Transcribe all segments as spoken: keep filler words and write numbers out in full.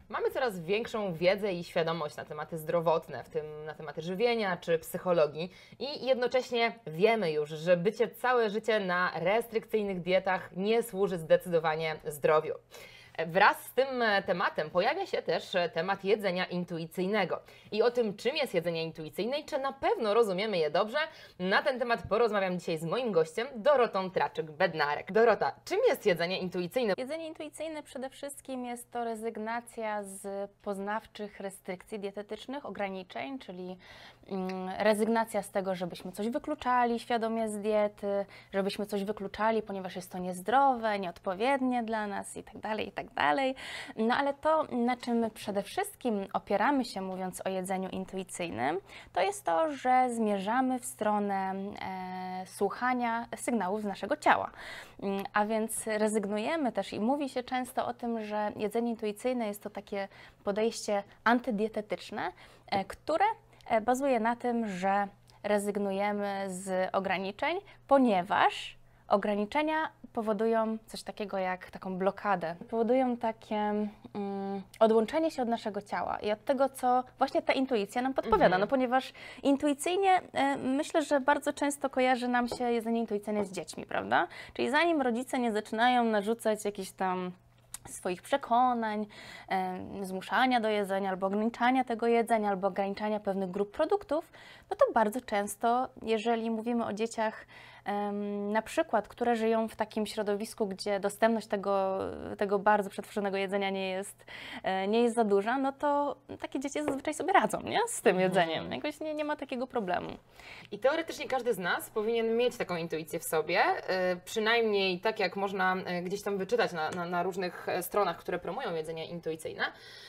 Mamy coraz większą wiedzę i świadomość na tematy zdrowotne, w tym na tematy żywienia czy psychologii i jednocześnie wiemy już, że bycie całe życie na restrykcyjnych dietach nie służy zdecydowanie zdrowiu. Wraz z tym tematem pojawia się też temat jedzenia intuicyjnego. I o tym, czym jest jedzenie intuicyjne i czy na pewno rozumiemy je dobrze, na ten temat porozmawiam dzisiaj z moim gościem, Dorotą Traczyk-Bednarek. Dorota, czym jest jedzenie intuicyjne? Jedzenie intuicyjne przede wszystkim jest to rezygnacja z poznawczych restrykcji dietetycznych, ograniczeń, czyli mm, rezygnacja z tego, żebyśmy coś wykluczali świadomie z diety, żebyśmy coś wykluczali, ponieważ jest to niezdrowe, nieodpowiednie dla nas itd., itd. Dalej. No ale to, na czym przede wszystkim opieramy się, mówiąc o jedzeniu intuicyjnym, to jest to, że zmierzamy w stronę e, słuchania sygnałów z naszego ciała. A więc rezygnujemy też i mówi się często o tym, że jedzenie intuicyjne jest to takie podejście antydietetyczne, e, które bazuje na tym, że rezygnujemy z ograniczeń, ponieważ ograniczenia powodują coś takiego jak taką blokadę, powodują takie um, odłączenie się od naszego ciała i od tego, co właśnie ta intuicja nam podpowiada, mhm. no ponieważ intuicyjnie y, myślę, że bardzo często kojarzy nam się jedzenie intuicyjne z dziećmi, prawda? Czyli zanim rodzice nie zaczynają narzucać jakichś tam swoich przekonań, e, zmuszania do jedzenia, albo ograniczania tego jedzenia, albo ograniczania pewnych grup produktów, no to bardzo często, jeżeli mówimy o dzieciach, e, na przykład, które żyją w takim środowisku, gdzie dostępność tego, tego bardzo przetworzonego jedzenia nie jest, e, nie jest za duża, no to takie dzieci zazwyczaj sobie radzą, nie? Z tym jedzeniem. Jakoś nie, nie ma takiego problemu. I teoretycznie każdy z nas powinien mieć taką intuicję w sobie, e, przynajmniej tak jak można e, gdzieś tam wyczytać na, na, na różnych stronach, które promują jedzenie intuicyjne.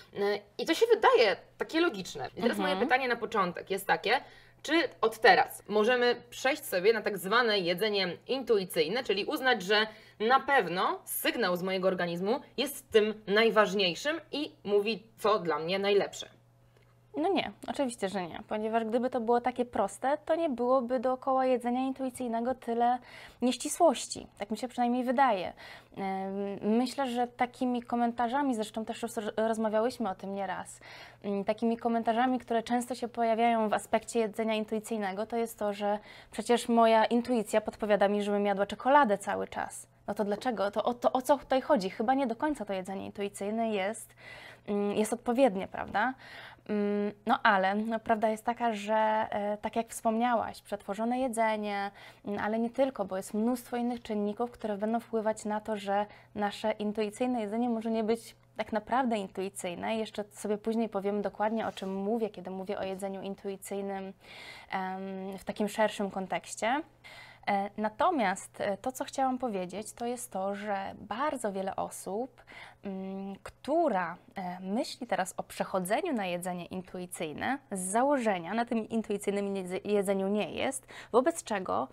I to się wydaje takie logiczne. I teraz Mhm. moje pytanie na początek jest takie, czy od teraz możemy przejść sobie na tak zwane jedzenie intuicyjne, czyli uznać, że na pewno sygnał z mojego organizmu jest tym najważniejszym i mówi, co dla mnie najlepsze? No nie, oczywiście, że nie, ponieważ gdyby to było takie proste, to nie byłoby dookoła jedzenia intuicyjnego tyle nieścisłości. Tak mi się przynajmniej wydaje. Myślę, że takimi komentarzami, zresztą też rozmawiałyśmy o tym nieraz, takimi komentarzami, które często się pojawiają w aspekcie jedzenia intuicyjnego, to jest to, że przecież moja intuicja podpowiada mi, żebym jadła czekoladę cały czas. No to dlaczego? To o, to o co tutaj chodzi? Chyba nie do końca to jedzenie intuicyjne jest, jest odpowiednie, prawda? No ale no, prawda jest taka, że e, tak jak wspomniałaś, przetworzone jedzenie, ale nie tylko, bo jest mnóstwo innych czynników, które będą wpływać na to, że nasze intuicyjne jedzenie może nie być tak naprawdę intuicyjne. Jeszcze sobie później powiem dokładnie, o czym mówię, kiedy mówię o jedzeniu intuicyjnym em, w takim szerszym kontekście. Natomiast to, co chciałam powiedzieć, to jest to, że bardzo wiele osób, która myśli teraz o przechodzeniu na jedzenie intuicyjne, z założenia na tym intuicyjnym jedzeniu nie jest, wobec czego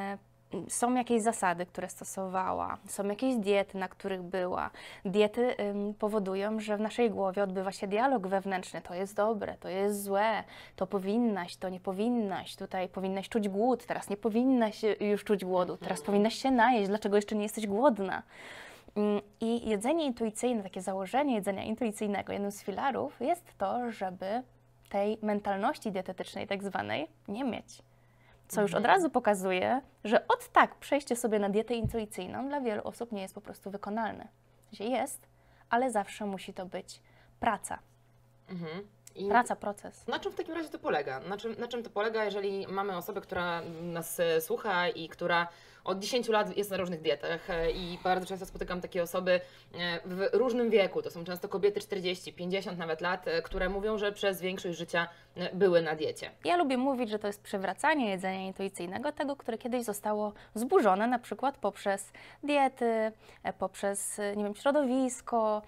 są jakieś zasady, które stosowała, są jakieś diety, na których była. Diety ym, powodują, że w naszej głowie odbywa się dialog wewnętrzny. To jest dobre, to jest złe, to powinnaś, to nie powinnaś. Tutaj powinnaś czuć głód, teraz nie powinnaś już czuć głodu, teraz powinnaś się najeść, dlaczego jeszcze nie jesteś głodna. Ym, I jedzenie intuicyjne, takie założenie jedzenia intuicyjnego, jednym z filarów jest to, żeby tej mentalności dietetycznej tak zwanej nie mieć. Co już od razu pokazuje, że od tak przejście sobie na dietę intuicyjną dla wielu osób nie jest po prostu wykonalne. Jest, ale zawsze musi to być praca. Mhm. I praca, proces. Na czym w takim razie to polega? Na czym, na czym to polega, jeżeli mamy osobę, która nas słucha i która od dziesięciu lat jest na różnych dietach i bardzo często spotykam takie osoby w różnym wieku, to są często kobiety czterdzieści, pięćdziesiąt nawet lat, które mówią, że przez większość życia były na diecie. Ja lubię mówić, że to jest przywracanie jedzenia intuicyjnego, tego, które kiedyś zostało zburzone, na przykład poprzez diety, poprzez, nie wiem, środowisko,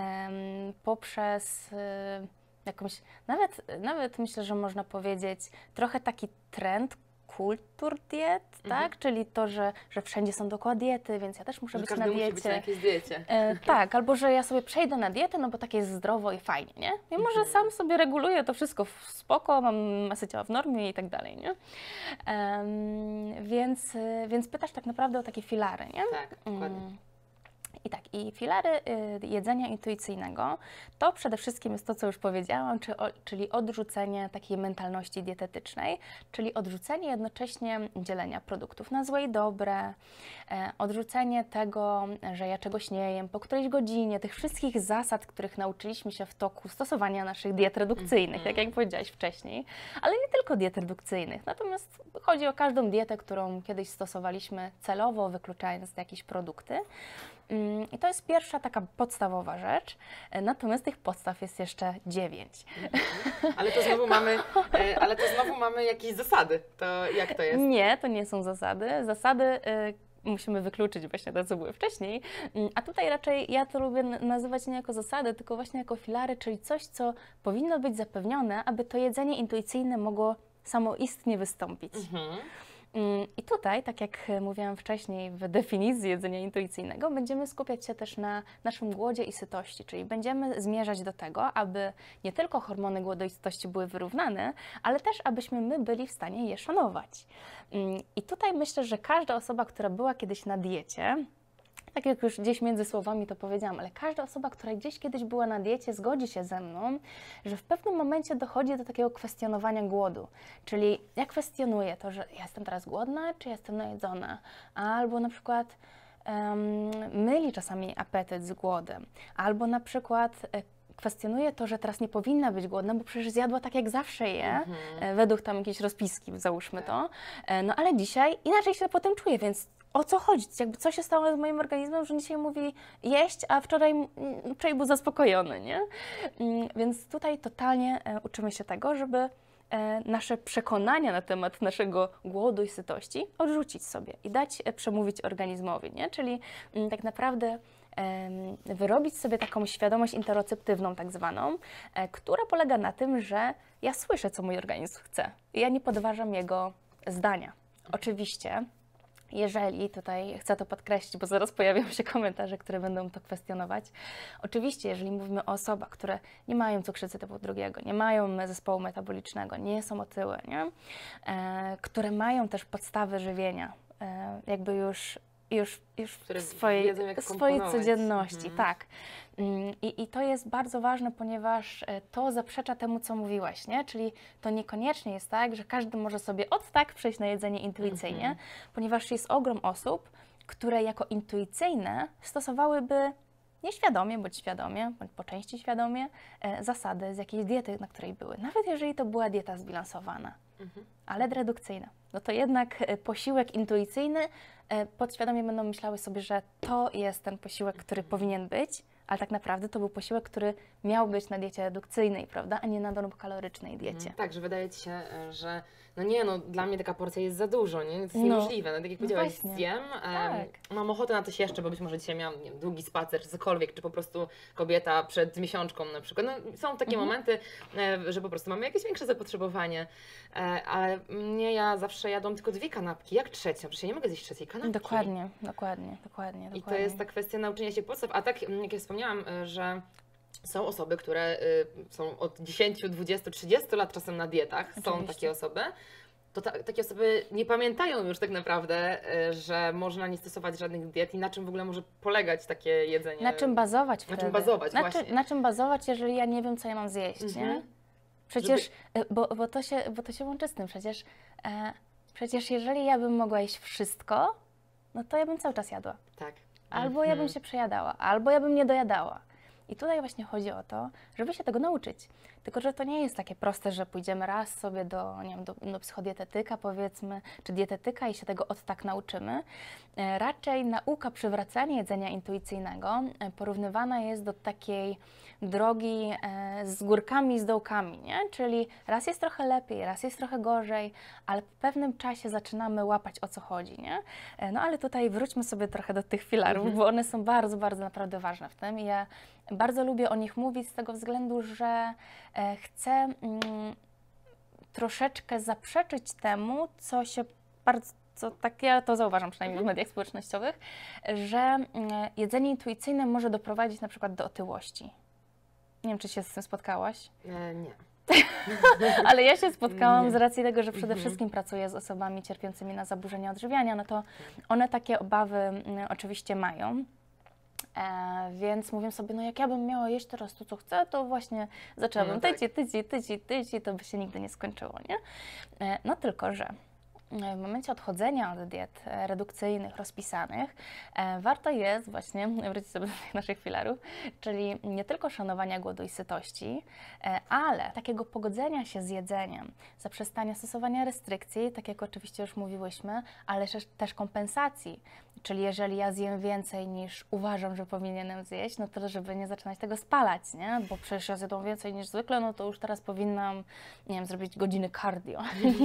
poprzez jakąś, nawet, nawet myślę, że można powiedzieć, trochę taki trend kultur diet, mhm. tak? Czyli to, że, że wszędzie są dookoła diety, więc ja też muszę że być na każdy diecie. Musi być na jakiejś diecie. E, tak, albo że ja sobie przejdę na dietę, no bo tak jest zdrowo i fajnie, nie? Mimo, że sam sobie reguluję to wszystko w spoko, mam masę ciała w normie i tak dalej, nie? Um, więc, więc pytasz tak naprawdę o takie filary, nie? Tak, dokładnie. Um, I tak, i filary y, jedzenia intuicyjnego to przede wszystkim jest to, co już powiedziałam, czy, o, czyli odrzucenie takiej mentalności dietetycznej, czyli odrzucenie jednocześnie dzielenia produktów na złe i dobre, e, odrzucenie tego, że ja czegoś nie jem po którejś godzinie, tych wszystkich zasad, których nauczyliśmy się w toku stosowania naszych diet redukcyjnych, tak jak powiedziałaś wcześniej, ale nie tylko diet redukcyjnych, natomiast chodzi o każdą dietę, którą kiedyś stosowaliśmy celowo, wykluczając jakieś produkty. I to jest pierwsza taka podstawowa rzecz, natomiast tych podstaw jest jeszcze dziewięć. Ale to znowu mamy, ale to znowu mamy jakieś zasady, to jak to jest? Nie, to nie są zasady. Zasady y, musimy wykluczyć właśnie to, co były wcześniej, a tutaj raczej ja to lubię nazywać nie jako zasady, tylko właśnie jako filary, czyli coś, co powinno być zapewnione, aby to jedzenie intuicyjne mogło samoistnie wystąpić. Mhm. I tutaj, tak jak mówiłam wcześniej w definicji jedzenia intuicyjnego, będziemy skupiać się też na naszym głodzie i sytości, czyli będziemy zmierzać do tego, aby nie tylko hormony głodu i sytości były wyrównane, ale też abyśmy my byli w stanie je szanować. I tutaj myślę, że każda osoba, która była kiedyś na diecie, tak jak już gdzieś między słowami to powiedziałam, ale każda osoba, która gdzieś kiedyś była na diecie, zgodzi się ze mną, że w pewnym momencie dochodzi do takiego kwestionowania głodu. Czyli ja kwestionuję to, że ja jestem teraz głodna, czy jestem najedzona, albo na przykład um, myli czasami apetyt z głodem, albo na przykład kwestionuje to, że teraz nie powinna być głodna, bo przecież zjadła tak jak zawsze je, mhm. według tam jakiejś rozpiski, załóżmy to, no ale dzisiaj inaczej się potem czuję, więc o co chodzi? Jakby co się stało z moim organizmem, że dzisiaj mówi jeść, a wczoraj, wczoraj był zaspokojony, nie? Więc tutaj totalnie uczymy się tego, żeby nasze przekonania na temat naszego głodu i sytości odrzucić sobie i dać przemówić organizmowi, nie? Czyli tak naprawdę wyrobić sobie taką świadomość interoceptywną tak zwaną, która polega na tym, że ja słyszę, co mój organizm chce i ja nie podważam jego zdania. Oczywiście, jeżeli, tutaj chcę to podkreślić, bo zaraz pojawią się komentarze, które będą to kwestionować. Oczywiście, jeżeli mówimy o osobach, które nie mają cukrzycy typu drugiego, nie mają zespołu metabolicznego, nie są otyłe, nie? E, które mają też podstawy żywienia, e, jakby już już, już w swojej, swojej codzienności, mhm. tak. I, I to jest bardzo ważne, ponieważ to zaprzecza temu, co mówiłaś, nie? Czyli to niekoniecznie jest tak, że każdy może sobie od tak przejść na jedzenie intuicyjnie, mhm. ponieważ jest ogrom osób, które jako intuicyjne stosowałyby nieświadomie bądź świadomie, bądź po części świadomie e, zasady z jakiejś diety, na której były. Nawet jeżeli to była dieta zbilansowana, mhm. ale redukcyjna. No to jednak e, posiłek intuicyjny e, podświadomie będą myślały sobie, że to jest ten posiłek, który mhm. powinien być, ale tak naprawdę to był posiłek, który miał być na diecie redukcyjnej, prawda, a nie na kalorycznej diecie. Mhm. Tak, że wydaje Ci się, że no nie, no dla mnie taka porcja jest za dużo, nie? To jest niemożliwe. No, tak jak no powiedziałaś, właśnie. zjem, tak. um, mam ochotę na coś jeszcze, bo być może dzisiaj miałam nie wiem, długi spacer, czy cokolwiek, czy po prostu kobieta przed miesiączką na przykład. No, są takie mhm. momenty, e, że po prostu mamy jakieś większe zapotrzebowanie, e, ale mnie ja zawsze jadłam tylko dwie kanapki, jak trzecią, przecież ja nie mogę zjeść trzeciej kanapki. Dokładnie, dokładnie, dokładnie. I dokładnie. to jest ta kwestia nauczenia się podstaw, a tak jak ja wspomniałam, że są osoby, które y, są od dziesięciu, dwudziestu, trzydziestu lat czasem na dietach, Oczywiście. są takie osoby, to ta, takie osoby nie pamiętają już tak naprawdę, y, że można nie stosować żadnych diet i na czym w ogóle może polegać takie jedzenie. Na czym bazować Na wtedy? czym bazować, na, właśnie. Czy, na czym bazować, jeżeli ja nie wiem, co ja mam zjeść, mhm. nie? Przecież, Żeby... bo, bo, to się, bo to się łączy z tym, przecież, e, przecież jeżeli ja bym mogła jeść wszystko, no to ja bym cały czas jadła. Tak. Albo mhm. ja bym się przejadała, albo ja bym nie dojadała. I tutaj właśnie chodzi o to, żeby się tego nauczyć. Tylko że to nie jest takie proste, że pójdziemy raz sobie do, nie wiem, do, do psychodietetyka powiedzmy, czy dietetyka i się tego od tak nauczymy. E, raczej nauka przywracania jedzenia intuicyjnego e, porównywana jest do takiej drogi e, z górkami i z dołkami, nie? Czyli raz jest trochę lepiej, raz jest trochę gorzej, ale w pewnym czasie zaczynamy łapać, o co chodzi, nie? E, no ale tutaj wróćmy sobie trochę do tych filarów, mhm. bo one są bardzo, bardzo naprawdę ważne w tym i ja bardzo lubię o nich mówić z tego względu, że e, chcę mm, troszeczkę zaprzeczyć temu, co się bardzo, co, tak ja to zauważam przynajmniej w mediach społecznościowych, że mm, jedzenie intuicyjne może doprowadzić na przykład do otyłości. Nie wiem, czy się z tym spotkałaś? E, nie. Ale ja się spotkałam nie. z racji tego, że przede wszystkim pracuję z osobami cierpiącymi na zaburzenia odżywiania, no to one takie obawy mm, oczywiście mają. E, więc mówię sobie, no jak ja bym miała jeść teraz to, co chcę, to właśnie zaczęłabym No tak. tyci, tyci, tyci, tyci, to by się nigdy nie skończyło, nie? E, no tylko, że w momencie odchodzenia od diet e, redukcyjnych, rozpisanych, e, warto jest właśnie wrócić sobie do tych naszych filarów, czyli nie tylko szanowania głodu i sytości, e, ale takiego pogodzenia się z jedzeniem, zaprzestania stosowania restrykcji, tak jak oczywiście już mówiłyśmy, ale też, też kompensacji. Czyli jeżeli ja zjem więcej niż uważam, że powinienem zjeść, no to żeby nie zaczynać tego spalać, nie? Bo przecież ja zjadłam więcej niż zwykle, no to już teraz powinnam, nie wiem, zrobić godziny cardio.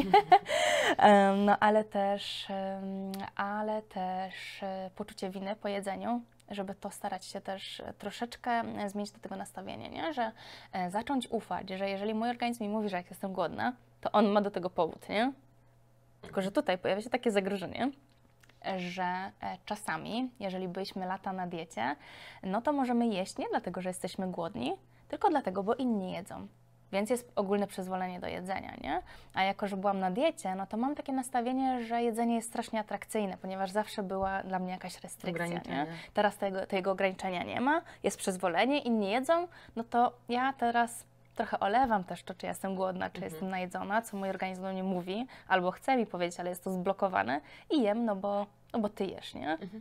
um, no ale też, um, ale też e, poczucie winy po jedzeniu, żeby to starać się też troszeczkę zmienić do tego nastawienie, nie? Że e, zacząć ufać, że jeżeli mój organizm mi mówi, że jak jestem głodna, to on ma do tego powód, nie? Tylko że tutaj pojawia się takie zagrożenie, że czasami, jeżeli byliśmy lata na diecie, no to możemy jeść nie dlatego, że jesteśmy głodni, tylko dlatego, bo inni jedzą. Więc jest ogólne przyzwolenie do jedzenia, nie? A jako, że byłam na diecie, no to mam takie nastawienie, że jedzenie jest strasznie atrakcyjne, ponieważ zawsze była dla mnie jakaś restrykcja, nie? Teraz tego, tego ograniczenia nie ma, jest przyzwolenie, inni jedzą, no to ja teraz trochę olewam też to, czy jestem głodna, czy Mhm. jestem najedzona, co mój organizm do mnie mówi, albo chce mi powiedzieć, ale jest to zblokowane i jem, no bo, no bo ty jesz, nie? Mhm.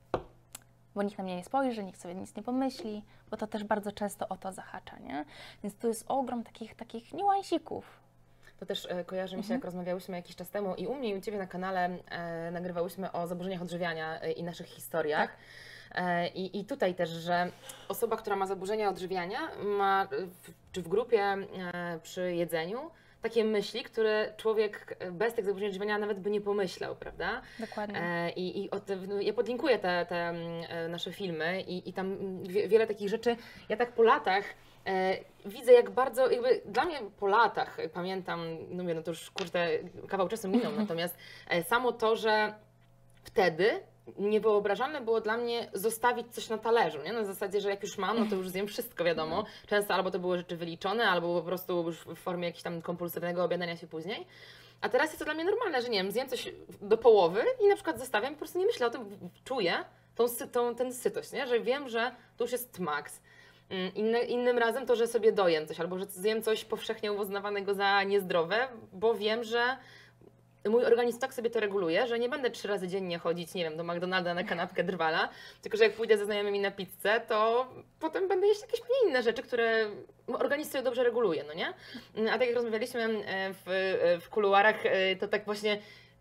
Bo nikt na mnie nie spojrzy, nikt sobie nic nie pomyśli, bo to też bardzo często o to zahacza, nie? Więc tu jest ogrom takich, takich niuansików. To też e, kojarzy mi się, Mhm. jak rozmawiałyśmy jakiś czas temu i u mnie i u Ciebie na kanale e, nagrywałyśmy o zaburzeniach odżywiania e, i naszych historiach. Tak. E, i, I tutaj też, że osoba, która ma zaburzenia odżywiania, ma w, czy w grupie e, przy jedzeniu takie myśli, które człowiek bez tych zaburzeń odżywiania nawet by nie pomyślał, prawda? Dokładnie. E, I, i o te, no, ja podlinkuję te, te e, nasze filmy i, i tam wie, wiele takich rzeczy, ja tak po latach e, widzę, jak bardzo, jakby dla mnie po latach, pamiętam, no mówię, no to już kurde, kawał czasu minął, natomiast e, samo to, że wtedy niewyobrażalne było dla mnie zostawić coś na talerzu, nie? Na zasadzie, że jak już mam, no to już zjem wszystko, wiadomo. Często albo to były rzeczy wyliczone, albo po prostu już w formie jakiegoś tam kompulsywnego obiadania się później. A teraz jest to dla mnie normalne, że nie wiem, zjem coś do połowy i na przykład zostawiam i po prostu nie myślę o tym, czuję tą, tą, ten sytość, nie? Że wiem, że to już jest maks. Inny, innym razem to, że sobie dojem coś, albo że zjem coś powszechnie uznawanego za niezdrowe, bo wiem, że mój organizm tak sobie to reguluje, że nie będę trzy razy dziennie chodzić, nie wiem, do McDonalda na kanapkę drwala, tylko że jak pójdę ze znajomymi na pizzę, to potem będę jeść jakieś mniej inne rzeczy, które organizm sobie dobrze reguluje, no nie? A tak jak rozmawialiśmy w, w kuluarach, to tak właśnie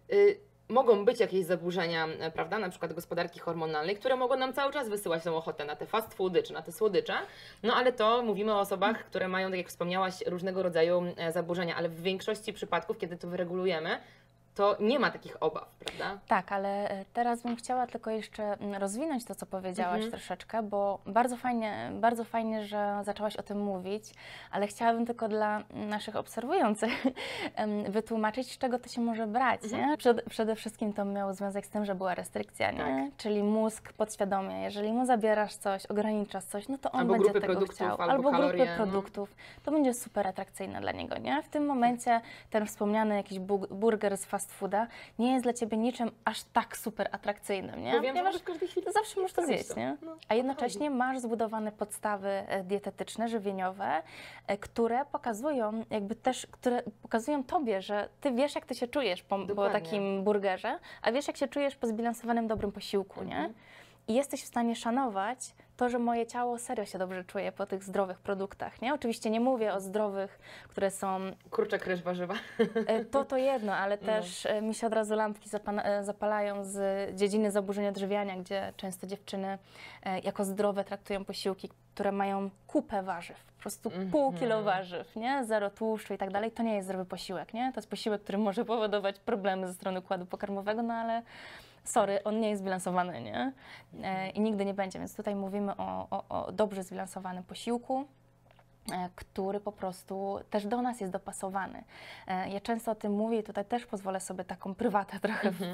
mogą być jakieś zaburzenia, prawda, na przykład gospodarki hormonalnej, które mogą nam cały czas wysyłać tą ochotę na te fast foody czy na te słodycze, no ale to mówimy o osobach, które mają, tak jak wspomniałaś, różnego rodzaju zaburzenia, ale w większości przypadków, kiedy to wyregulujemy, to nie ma takich obaw, prawda? Tak, ale teraz bym chciała tylko jeszcze rozwinąć to, co powiedziałaś Mhm. troszeczkę, bo bardzo fajnie, bardzo fajnie, że zaczęłaś o tym mówić, ale chciałabym tylko dla naszych obserwujących em, wytłumaczyć, z czego to się może brać, Mhm. nie? Przed, przede wszystkim to miało związek z tym, że była restrykcja, nie? Tak. Czyli mózg podświadomie, jeżeli mu zabierasz coś, ograniczasz coś, no to on Albo będzie grupy tego produktów, chciał. albo Albo kalorie, grupy no. produktów. To będzie super atrakcyjne dla niego, nie? W tym momencie ten wspomniany jakiś bu- burger z fast fooda nie jest dla Ciebie niczym aż tak super atrakcyjnym, nie? Bo wiem, że Ponieważ możesz w każdej chwili to zawsze możesz to zrobić zjeść, to. nie? No, o A to jednocześnie masz zbudowane podstawy e, dietetyczne, żywieniowe, e, które pokazują jakby też, które pokazują Tobie, że Ty wiesz, jak Ty się czujesz po, po Dokładnie. takim burgerze, a wiesz, jak się czujesz po zbilansowanym, dobrym posiłku, nie? Mhm. I jesteś w stanie szanować to, że moje ciało serio się dobrze czuje po tych zdrowych produktach, nie? Oczywiście nie mówię o zdrowych, które są Kurczak, ryż, warzywa. E, To to jedno, ale No. też e, mi się od razu lampki zapana- e, zapalają z dziedziny zaburzeń odżywiania, gdzie często dziewczyny e, jako zdrowe traktują posiłki, które mają kupę warzyw, po prostu pół Mhm. kilo warzyw, nie? Zero tłuszczu i tak dalej. To nie jest zdrowy posiłek, nie? To jest posiłek, który może powodować problemy ze strony układu pokarmowego, no ale sorry, on nie jest zbilansowany, nie? E, I nigdy nie będzie, więc tutaj mówimy o, o, o dobrze zbilansowanym posiłku. e, który po prostu też do nas jest dopasowany. E, Ja często o tym mówię i tutaj też pozwolę sobie taką prywatę trochę w,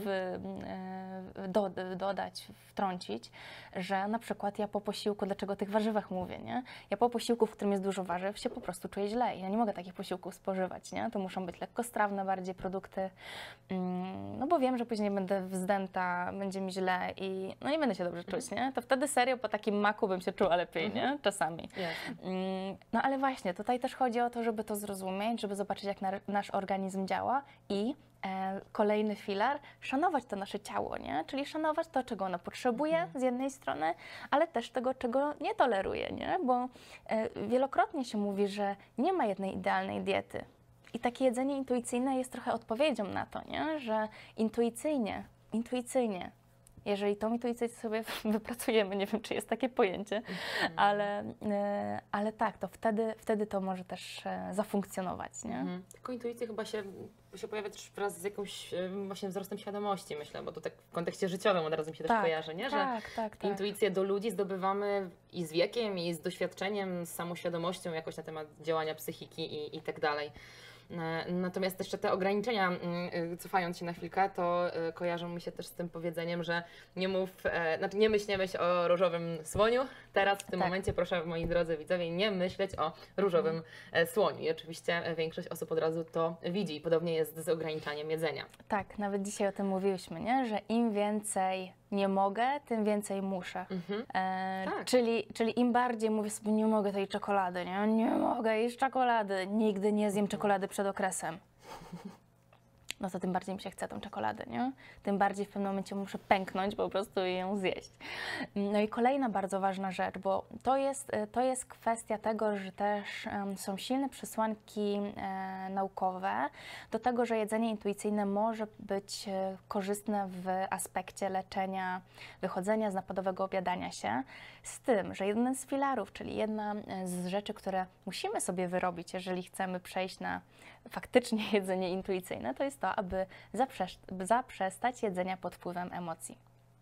e, do, dodać, wtrącić, że na przykład ja po posiłku, dlaczego o tych warzywach mówię, nie? Ja po posiłku, w którym jest dużo warzyw, się po prostu czuję źle. Ja nie mogę takich posiłków spożywać, nie? To muszą być lekkostrawne bardziej produkty, mm, no bo wiem, że później będę wzdęta, będzie mi źle i no nie będę się dobrze czuć, nie? To wtedy serio po takim maku bym się czuła lepiej, nie? Czasami. Mm, No ale właśnie, tutaj też chodzi o to, żeby to zrozumieć, żeby zobaczyć, jak na, nasz organizm działa i e, kolejny filar, szanować to nasze ciało, nie? Czyli szanować to, czego ono potrzebuje z jednej strony, ale też tego, czego nie toleruje, nie? Bo e, wielokrotnie się mówi, że nie ma jednej idealnej diety. I takie jedzenie intuicyjne jest trochę odpowiedzią na to, nie? Że intuicyjnie, intuicyjnie, jeżeli tą intuicję sobie wypracujemy, nie wiem, czy jest takie pojęcie, mm. ale, e, ale tak, to wtedy, wtedy to może też e, zafunkcjonować, nie? Mhm. Tylko intuicja chyba się, się pojawia też wraz z jakąś e, właśnie wzrostem świadomości, myślę, bo to tak w kontekście życiowym od razu mi się Tak, też kojarzy, nie? Że tak, tak, tak. intuicję do ludzi zdobywamy i z wiekiem, i z doświadczeniem, z samoświadomością jakoś na temat działania psychiki i, i tak dalej. E, Natomiast jeszcze te ograniczenia, mm, cofając się na chwilkę, to e, kojarzą mi się też z tym powiedzeniem, że nie mów, e, znaczy nie myśl, nie myśl o różowym słoniu. Teraz w tym Tak. momencie, proszę moi drodzy widzowie, nie myśleć o różowym e, słoniu. I oczywiście e, większość osób od razu to widzi i podobnie jest z ograniczaniem jedzenia. Tak, nawet dzisiaj o tym mówiłyśmy, nie? Że im więcej nie mogę, tym więcej muszę. Mhm. E, Tak. czyli, czyli im bardziej mówię sobie, nie mogę tej czekolady, nie? Nie mogę jeść czekolady, nigdy nie zjem czekolady przed okresem. No to tym bardziej mi się chce tą czekoladę, nie? Tym bardziej w pewnym momencie muszę pęknąć po prostu i ją zjeść. No i kolejna bardzo ważna rzecz, bo to jest, to jest kwestia tego, że też um, są silne przesłanki e, naukowe do tego, że jedzenie intuicyjne może być e, korzystne w aspekcie leczenia, wychodzenia z napadowego obiadania się, z tym, że jeden z filarów, czyli jedna z rzeczy, które musimy sobie wyrobić, jeżeli chcemy przejść na faktycznie jedzenie intuicyjne, to jest to, aby zaprzest zaprzestać jedzenia pod wpływem emocji.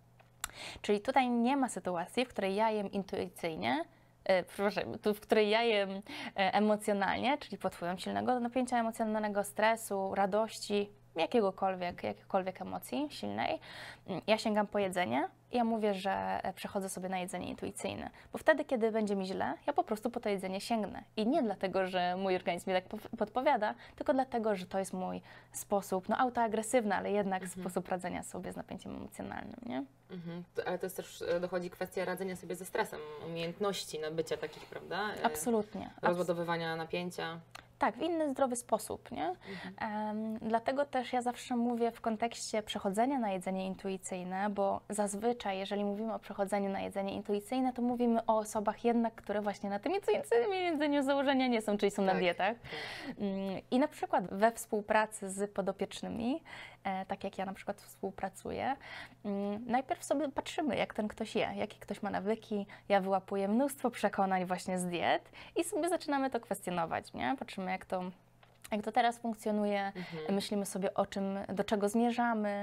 Czyli tutaj nie ma sytuacji, w której ja jem intuicyjnie, e, przepraszam, tu, w której ja jem e, emocjonalnie, czyli pod wpływem silnego napięcia emocjonalnego, stresu, radości, jakiegokolwiek, jakiejkolwiek emocji silnej. Ja sięgam po jedzenie i ja mówię, że przechodzę sobie na jedzenie intuicyjne, bo wtedy, kiedy będzie mi źle, ja po prostu po to jedzenie sięgnę. I nie dlatego, że mój organizm mi tak podpowiada, tylko dlatego, że to jest mój sposób, no autoagresywny, ale jednak Mhm. sposób radzenia sobie z napięciem emocjonalnym, nie? Mhm. To- Ale to jest też, e, dochodzi kwestia radzenia sobie ze stresem, umiejętności nabycia takich, prawda? E, Absolutnie. Abs- Rozładowywania napięcia. Tak, w inny, zdrowy sposób, nie? Em, dlatego też ja zawsze mówię w kontekście przechodzenia na jedzenie intuicyjne, bo zazwyczaj, jeżeli mówimy o przechodzeniu na jedzenie intuicyjne, to mówimy o osobach jednak, które właśnie na tym intuicyjnym jedzeniu z założenia nie są, czyli są na Tak, dietach. Mm, I na przykład we współpracy z podopiecznymi, e, tak jak ja na przykład współpracuję, mm, najpierw sobie patrzymy, jak ten ktoś je, jakie ktoś ma nawyki. Ja wyłapuję mnóstwo przekonań właśnie z diet i sobie zaczynamy to kwestionować, nie? Patrzymy, jak to, jak to teraz funkcjonuje, Mhm. myślimy sobie o czym, do czego zmierzamy,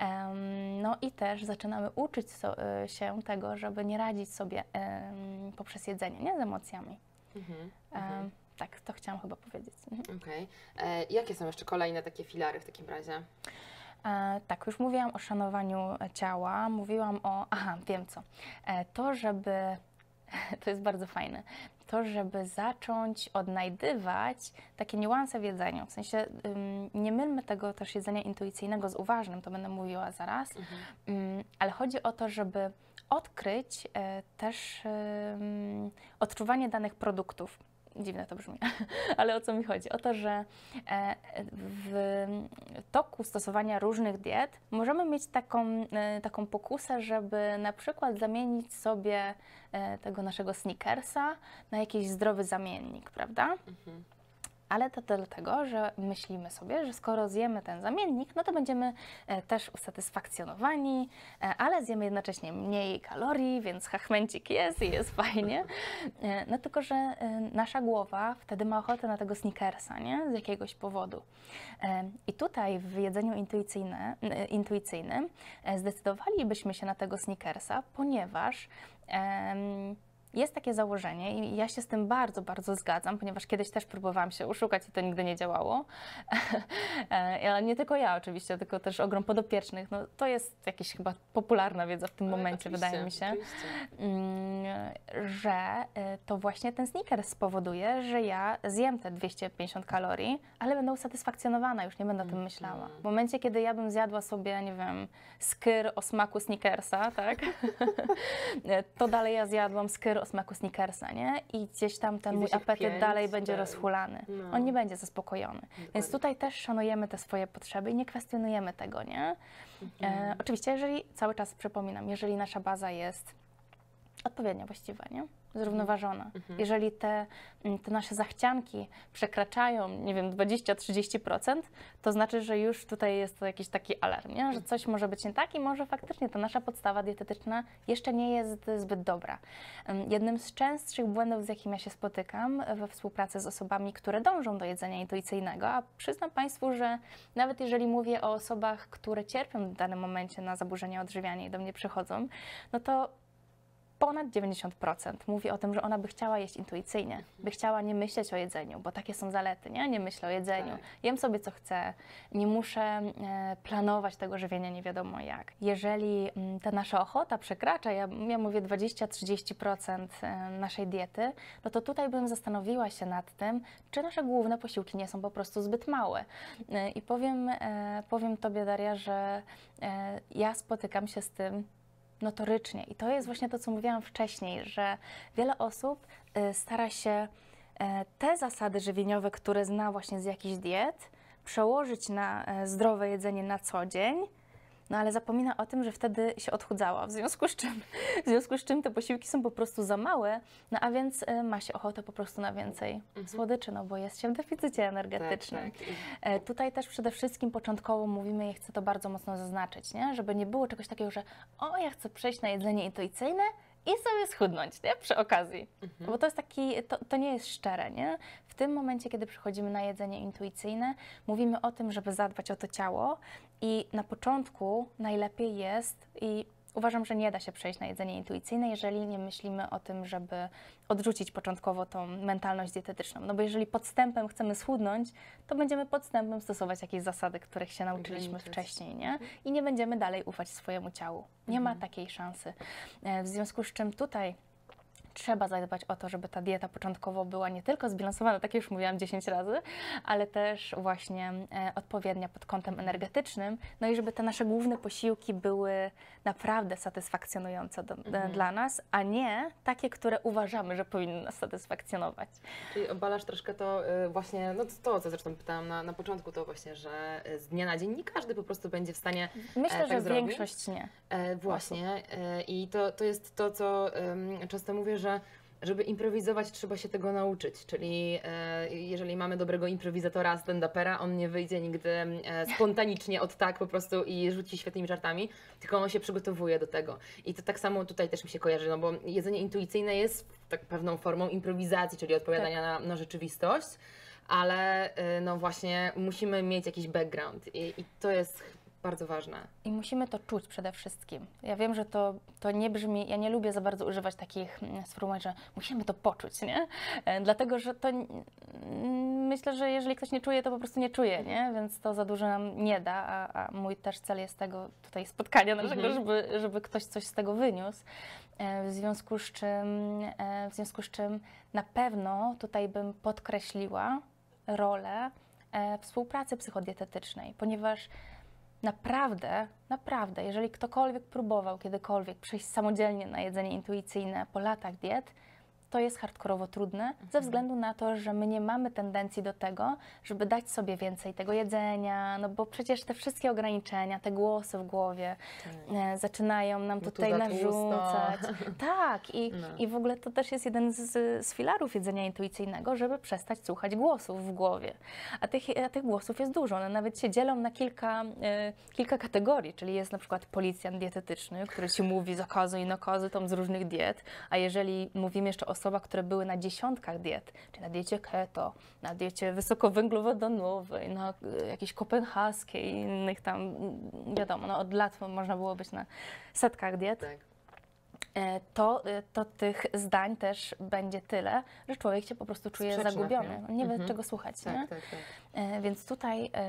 em, no i też zaczynamy uczyć so, y, się tego, żeby nie radzić sobie em, poprzez jedzenie, nie? Z emocjami. Mhm. Em, Mhm. tak, to chciałam chyba powiedzieć. Mhm. Okej. E, Jakie są jeszcze kolejne takie filary w takim razie? E, tak, już mówiłam o szanowaniu ciała, mówiłam o, aha, wiem co, e, to żeby, to jest bardzo fajne, to żeby zacząć odnajdywać takie niuanse w jedzeniu, w sensie ym, nie mylmy tego też jedzenia intuicyjnego z uważnym, to będę mówiła zaraz, Mhm. ym, ale chodzi o to, żeby odkryć e, też ym, odczuwanie danych produktów. Dziwne to brzmi, ale o co mi chodzi? O to, że e, w toku stosowania różnych diet możemy mieć taką, e, taką pokusę, żeby na przykład zamienić sobie e, tego naszego Snickersa na jakiś zdrowy zamiennik, prawda? Mhm. Ale to dlatego, że myślimy sobie, że skoro zjemy ten zamiennik, no to będziemy e, też usatysfakcjonowani, e, ale zjemy jednocześnie mniej kalorii, więc hachmęcik jest i jest fajnie. E, no tylko, że e, nasza głowa wtedy ma ochotę na tego Snickersa, nie? Z jakiegoś powodu. E, I tutaj w jedzeniu intuicyjne, e, intuicyjnym e, zdecydowalibyśmy się na tego Snickersa, ponieważ em, jest takie założenie i ja się z tym bardzo, bardzo zgadzam, ponieważ kiedyś też próbowałam się oszukać i to nigdy nie działało. Ale nie tylko ja oczywiście, tylko też ogrom podopiecznych. No, to jest jakaś chyba popularna wiedza w tym Ale momencie, wydaje mi się, mm, że y, to właśnie ten Snickers spowoduje, że ja zjem te dwieście pięćdziesiąt kalorii, ale będę usatysfakcjonowana, już nie będę o tym myślała. W momencie, kiedy ja bym zjadła sobie, nie wiem, skyr o smaku Snickersa, tak? To dalej ja zjadłam skyr o smaku Snickersa, nie? I gdzieś tam ten I mój gdzieś apetyt pięć, dalej będzie tak. rozhulany. No. On nie będzie zaspokojony. Więc tutaj też szanujemy te swoje potrzeby i nie kwestionujemy tego, nie? Mhm. E, oczywiście, jeżeli, cały czas przypominam, jeżeli nasza baza jest odpowiednia, właściwa, nie? Zrównoważona. Mhm. Jeżeli te, te nasze zachcianki przekraczają, nie wiem, dwadzieścia do trzydziestu procent, to znaczy, że już tutaj jest to jakiś taki alarm, nie? Że coś może być nie tak i może faktycznie ta nasza podstawa dietetyczna jeszcze nie jest zbyt dobra. Jednym z częstszych błędów, z jakim ja się spotykam we współpracy z osobami, które dążą do jedzenia intuicyjnego, a przyznam Państwu, że nawet jeżeli mówię o osobach, które cierpią w danym momencie na zaburzenia odżywiania i do mnie przychodzą, no to ponad dziewięćdziesiąt procent mówi o tym, że ona by chciała jeść intuicyjnie, by chciała nie myśleć o jedzeniu, bo takie są zalety, nie? Nie myślę o jedzeniu, Tak. jem sobie co chcę, nie muszę e, planować tego żywienia nie wiadomo jak. Jeżeli m, ta nasza ochota przekracza, ja, ja mówię dwadzieścia do trzydziestu procent e, naszej diety, no to tutaj bym zastanowiła się nad tym, czy nasze główne posiłki nie są po prostu zbyt małe. E, I powiem, e, powiem Tobie, Daria, że e, ja spotykam się z tym notorycznie. I to jest właśnie to, co mówiłam wcześniej, że wiele osób y, stara się y, te zasady żywieniowe, które zna właśnie z jakichś diet, przełożyć na y, zdrowe jedzenie na co dzień, no ale zapomina o tym, że wtedy się odchudzała, w związku z czym, w związku z czym te posiłki są po prostu za małe, no a więc y, ma się ochotę po prostu na więcej Mhm. słodyczy, no bo jest się w deficycie energetycznym. Tak, tak. E, Tutaj też przede wszystkim początkowo mówimy i chcę to bardzo mocno zaznaczyć, nie? Żeby nie było czegoś takiego, że o, ja chcę przejść na jedzenie intuicyjne i sobie schudnąć, nie? Przy okazji. Mhm. Bo to jest taki, to, to nie jest szczere, nie? W tym momencie, kiedy przychodzimy na jedzenie intuicyjne, mówimy o tym, żeby zadbać o to ciało i na początku najlepiej jest i uważam, że nie da się przejść na jedzenie intuicyjne, jeżeli nie myślimy o tym, żeby odrzucić początkowo tą mentalność dietetyczną. No bo jeżeli podstępem chcemy schudnąć, to będziemy podstępem stosować jakieś zasady, których się nauczyliśmy Ograniczać. wcześniej, nie? I nie będziemy dalej ufać swojemu ciału. Nie Mhm. ma takiej szansy. E, W związku z czym tutaj trzeba zadbać o to, żeby ta dieta początkowo była nie tylko zbilansowana, tak jak już mówiłam dziesięć razy, ale też właśnie e, odpowiednia pod kątem energetycznym, no i żeby te nasze główne posiłki były naprawdę satysfakcjonujące do, Mhm. dla nas, a nie takie, które uważamy, że powinny nas satysfakcjonować. Czyli obalasz troszkę to y, właśnie, no to co zresztą pytałam na, na początku, to właśnie, że y, z dnia na dzień nie każdy po prostu będzie w stanie Myślę, tak że zrobić? większość nie. E, właśnie e, i to, to jest to, co em, często mówię, że żeby improwizować, trzeba się tego nauczyć, czyli e, jeżeli mamy dobrego improwizatora, stand-upera, on nie wyjdzie nigdy e, spontanicznie od tak po prostu i rzuci świetnymi żartami, tylko on się przygotowuje do tego. I to tak samo tutaj też mi się kojarzy, no bo jedzenie intuicyjne jest tak pewną formą improwizacji, czyli odpowiadania na, na rzeczywistość, ale e, no właśnie musimy mieć jakiś background i, i to jest bardzo ważne. I musimy to czuć przede wszystkim. Ja wiem, że to, to nie brzmi, ja nie lubię za bardzo używać takich mm, sformułowań, że musimy to poczuć, nie? E, Dlatego, że to mm, myślę, że jeżeli ktoś nie czuje, to po prostu nie czuje, nie? Więc to za dużo nam nie da, a, a mój też cel jest tego tutaj spotkania naszego, Mhm. żeby, żeby ktoś coś z tego wyniósł. E, W związku z czym, e, w związku z czym na pewno tutaj bym podkreśliła rolę e, współpracy psychodietetycznej, ponieważ naprawdę, naprawdę, jeżeli ktokolwiek próbował kiedykolwiek przejść samodzielnie na jedzenie intuicyjne po latach diet, to jest hardkorowo trudne, ze względu na to, że my nie mamy tendencji do tego, żeby dać sobie więcej tego jedzenia, no bo przecież te wszystkie ograniczenia, te głosy w głowie e, zaczynają nam Bo tu tutaj za tłusto. narzucać. Tak, i, No. i w ogóle to też jest jeden z, z filarów jedzenia intuicyjnego, żeby przestać słuchać głosów w głowie. A tych, a tych głosów jest dużo, one nawet się dzielą na kilka, e, kilka kategorii, czyli jest na przykład policjant dietetyczny, który ci mówi zakazy i nakazy tam z różnych diet, a jeżeli mówimy jeszcze o osobach, które były na dziesiątkach diet, czyli na diecie keto, na diecie wysokowęglowodanowej, na y, jakiejś kopenhaskiej i innych tam, mm, wiadomo, no od lat można było być na setkach diet, Tak. e, to, e, to tych zdań też będzie tyle, że człowiek się po prostu czuje Sprzeczne, zagubiony. nie? Nie wie, Mhm. czego słuchać. Tak, Nie? tak, tak. E, Więc tutaj e,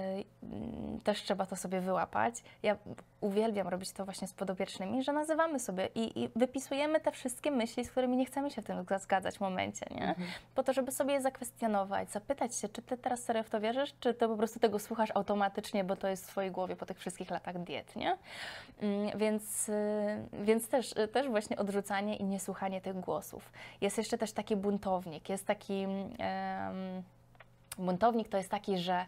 m, też trzeba to sobie wyłapać. Ja uwielbiam robić to właśnie z podopiecznymi, że nazywamy sobie i, i wypisujemy te wszystkie myśli, z którymi nie chcemy się w tym zgadzać w momencie, nie? Mhm. Po to, żeby sobie je zakwestionować, zapytać się, czy ty teraz serio w to wierzysz, czy to po prostu tego słuchasz automatycznie, bo to jest w twojej głowie po tych wszystkich latach diet, nie? Mm, Więc, y, więc też, y, też właśnie odrzucanie i niesłuchanie tych głosów. Jest jeszcze też taki buntownik, jest taki... em, Buntownik to jest taki, że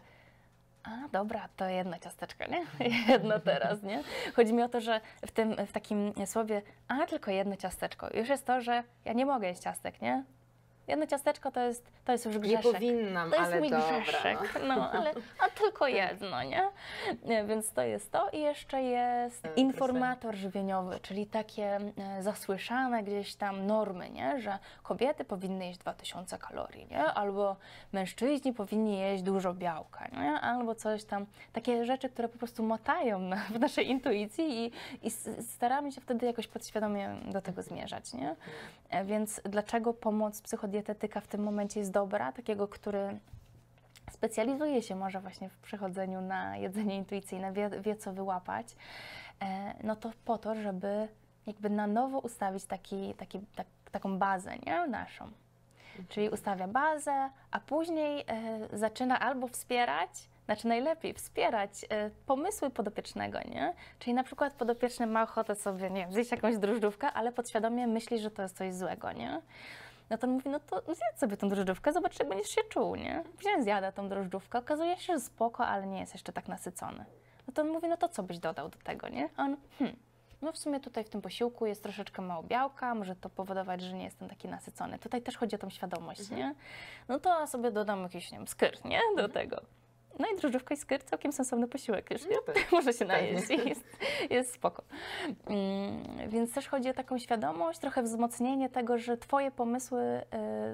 a dobra, to jedno ciasteczko, nie? Jedno teraz, nie? Chodzi mi o to, że w tym, w takim słowie, a tylko jedno ciasteczko, już jest to, że ja nie mogę jeść ciastek, nie? Jedno ciasteczko to jest, to jest już Nie grzeszek. powinnam, To jest ale mój dobra. grzeszek, No. no, ale a tylko jedno, nie? Nie, Więc to jest to i jeszcze jest E, informator żywieniowy, czyli takie e, zasłyszane gdzieś tam normy, nie? Że kobiety powinny jeść dwa tysiące kalorii, nie? Albo mężczyźni powinni jeść dużo białka, nie? Albo coś tam, takie rzeczy, które po prostu motają na, w naszej intuicji i, i s- staramy się wtedy jakoś podświadomie do tego zmierzać, nie? E, Więc dlaczego pomoc psychodietetyka w tym momencie jest dobra, takiego, który specjalizuje się może właśnie w przechodzeniu na jedzenie intuicyjne, wie, wie co wyłapać, e, no to po to, żeby jakby na nowo ustawić taki, taki, tak, taką bazę, nie? Naszą. Czyli ustawia bazę, a później e, zaczyna albo wspierać, znaczy najlepiej wspierać e, pomysły podopiecznego, nie? Czyli na przykład podopieczny ma ochotę sobie, nie wiem, zjeść jakąś drożdżówkę, ale podświadomie myśli, że to jest coś złego, nie? No to on mówi, no to zjedz sobie tą drożdżówkę, zobacz, jak będziesz się czuł, nie? Później zjada tą drożdżówkę, okazuje się, że spoko, ale nie jest jeszcze tak nasycony. No to on mówi, no to co byś dodał do tego, nie? A on, hmm, no w sumie tutaj w tym posiłku jest troszeczkę mało białka, może to powodować, że nie jestem taki nasycony. Tutaj też chodzi o tą świadomość, nie? No to ja sobie dodam jakiś, nie wiem, skyr, nie? Do tego. No i drożdżówka i skyr, całkiem sensowny posiłek już, nie? No tak. Może się najeść i jest, jest spoko. Mm, więc też chodzi o taką świadomość, trochę wzmocnienie tego, że twoje pomysły, y,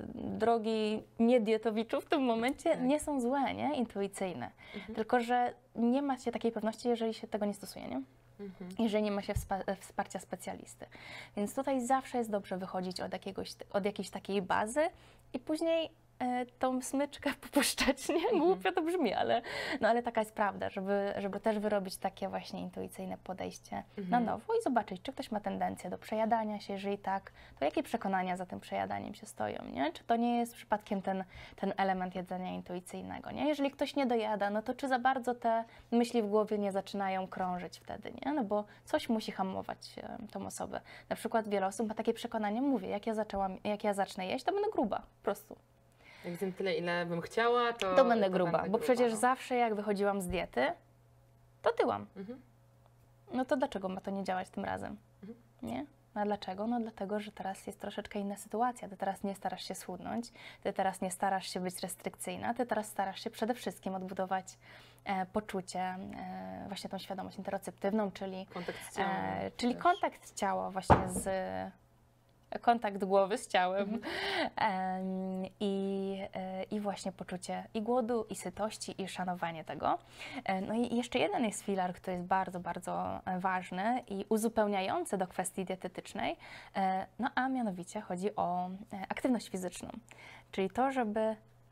drogi niedietowiczu w tym momencie Tak. nie są złe, nie? Intuicyjne. Mhm. Tylko, że nie ma się takiej pewności, jeżeli się tego nie stosuje, nie? Mhm. Jeżeli nie ma się wspa- wsparcia specjalisty. Więc tutaj zawsze jest dobrze wychodzić od, jakiegoś, od jakiejś takiej bazy i później e, tą smyczkę popuszczać, nie? Głupio to brzmi, ale, no, ale taka jest prawda, żeby, żeby też wyrobić takie właśnie intuicyjne podejście na Mhm. nowo i zobaczyć, czy ktoś ma tendencję do przejadania się, jeżeli tak, to jakie przekonania za tym przejadaniem się stoją, nie? Czy to nie jest przypadkiem ten, ten element jedzenia intuicyjnego, nie? Jeżeli ktoś nie dojada, no to czy za bardzo te myśli w głowie nie zaczynają krążyć wtedy, nie? No bo coś musi hamować e, tą osobę. Na przykład wiele osób ma takie przekonanie, mówię, jak ja zaczęłam, jak ja zacznę jeść, to będę gruba, po prostu. Jak zjem tyle, ile bym chciała, to... To będę gruba, będę bo przecież no. zawsze jak wychodziłam z diety, to tyłam. Mhm. No to dlaczego ma to nie działać tym razem? Mhm. Nie? A dlaczego? No dlatego, że teraz jest troszeczkę inna sytuacja. Ty teraz nie starasz się schudnąć, ty teraz nie starasz się być restrykcyjna, ty teraz starasz się przede wszystkim odbudować e, poczucie, e, właśnie tą świadomość interoceptywną, czyli, Kontakt z ciałem. e, czyli też. kontakt ciała właśnie z... kontakt głowy z ciałem Mhm. Em, i, e, i właśnie poczucie i głodu, i sytości, i szanowanie tego. E, No i jeszcze jeden jest filar, który jest bardzo, bardzo e, ważny i uzupełniający do kwestii dietetycznej, e, no a mianowicie chodzi o e, aktywność fizyczną, czyli to, żeby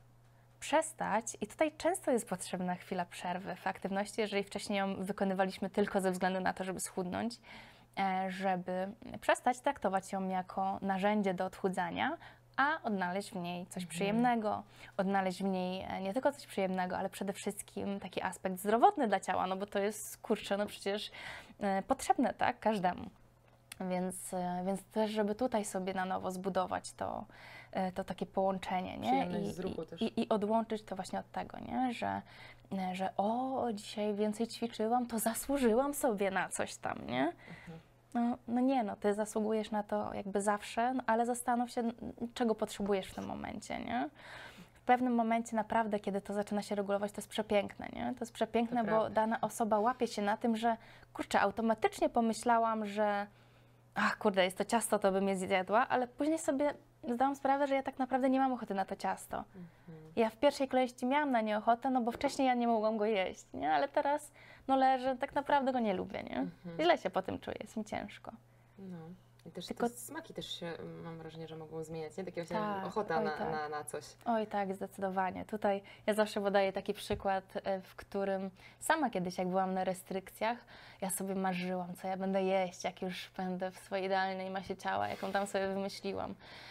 przestać, i tutaj często jest potrzebna chwila przerwy w aktywności, jeżeli wcześniej ją wykonywaliśmy tylko ze względu na to, żeby schudnąć, e, żeby przestać traktować ją jako narzędzie do odchudzania, a odnaleźć w niej coś przyjemnego, odnaleźć w niej e, nie tylko coś przyjemnego, ale przede wszystkim taki aspekt zdrowotny dla ciała, no bo to jest, kurczę, no przecież e, potrzebne, tak, każdemu. Więc, e, więc też, żeby tutaj sobie na nowo zbudować to, e, to takie połączenie, nie? Przyjemność z ruchu też. i, I odłączyć to właśnie od tego, nie? Że, e, że o, dzisiaj więcej ćwiczyłam, to zasłużyłam sobie na coś tam, nie? Mhm. No, no nie, no ty zasługujesz na to jakby zawsze, no, ale zastanów się, n- czego potrzebujesz w tym momencie, nie? W pewnym momencie naprawdę, kiedy to zaczyna się regulować, to jest przepiękne, nie? To jest przepiękne, To bo prawda. dana osoba łapie się na tym, że kurczę, automatycznie pomyślałam, że ach, kurde, jest to ciasto, to bym je zjadła, ale później sobie zdałam sprawę, że ja tak naprawdę nie mam ochoty na to ciasto. Mhm. Ja w pierwszej kolejności miałam na nie ochotę, no bo wcześniej ja nie mogłam go jeść, nie? Ale teraz no leży, tak naprawdę go nie lubię, nie? Mhm. Źle się po tym czuję, jest mi ciężko. No. I też Tylko- te smaki też się, mam wrażenie, że mogą zmieniać, nie? Takie właśnie Tak, ochota oj, na, tak. na, na coś. Oj tak, zdecydowanie. Tutaj ja zawsze podaję taki przykład, e, w którym sama kiedyś, jak byłam na restrykcjach, ja sobie marzyłam, co ja będę jeść, jak już będę w swojej idealnej masie ciała, jaką tam sobie wymyśliłam.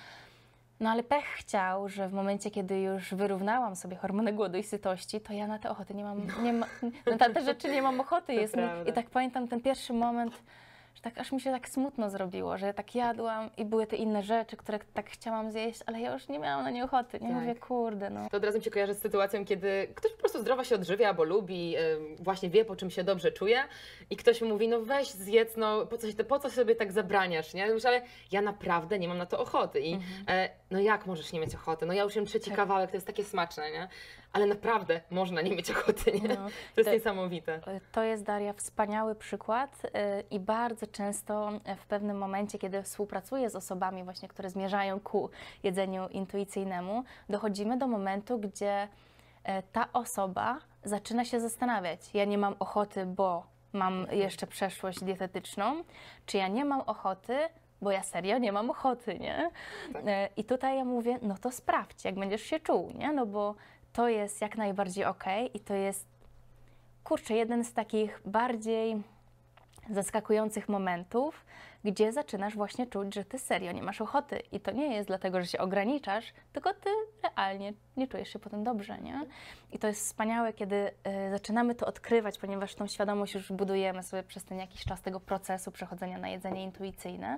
No ale pech chciał, że w momencie, kiedy już wyrównałam sobie hormony głodu i sytości, to ja na te ochoty nie mam, nie ma, na te rzeczy nie mam ochoty. To Jest mi, prawda. I tak pamiętam ten pierwszy moment, że tak aż mi się tak smutno zrobiło, że ja tak jadłam i były te inne rzeczy, które tak chciałam zjeść, ale ja już nie miałam na nie ochoty. Nie Tak. mówię, kurde, no. To od razu mi się kojarzy z sytuacją, kiedy ktoś po prostu zdrowo się odżywia, bo lubi, ym, właśnie wie, po czym się dobrze czuje i ktoś mu mówi, no weź zjedz, no po co, się, po co sobie tak zabraniasz, nie? Mówisz, ale ja naprawdę nie mam na to ochoty i e, no jak możesz nie mieć ochoty? No ja już jem trzeci Tak. kawałek, to jest takie smaczne, nie? Ale naprawdę można nie mieć ochoty, nie? No, To jest to- niesamowite. To jest, Daria, wspaniały przykład y, i bardzo często w pewnym momencie, kiedy współpracuję z osobami właśnie, które zmierzają ku jedzeniu intuicyjnemu, dochodzimy do momentu, gdzie y, ta osoba zaczyna się zastanawiać, ja nie mam ochoty, bo mam jeszcze przeszłość dietetyczną, czy ja nie mam ochoty, bo ja serio nie mam ochoty, nie? Tak. Y, I tutaj ja mówię, no to sprawdź, jak będziesz się czuł, nie? No bo to jest jak najbardziej okej i to jest, kurczę, jeden z takich bardziej zaskakujących momentów, gdzie zaczynasz właśnie czuć, że ty serio nie masz ochoty. I to nie jest dlatego, że się ograniczasz, tylko ty realnie nie czujesz się potem dobrze, nie? I to jest wspaniałe, kiedy y, zaczynamy to odkrywać, ponieważ tą świadomość już budujemy sobie przez ten jakiś czas tego procesu przechodzenia na jedzenie intuicyjne.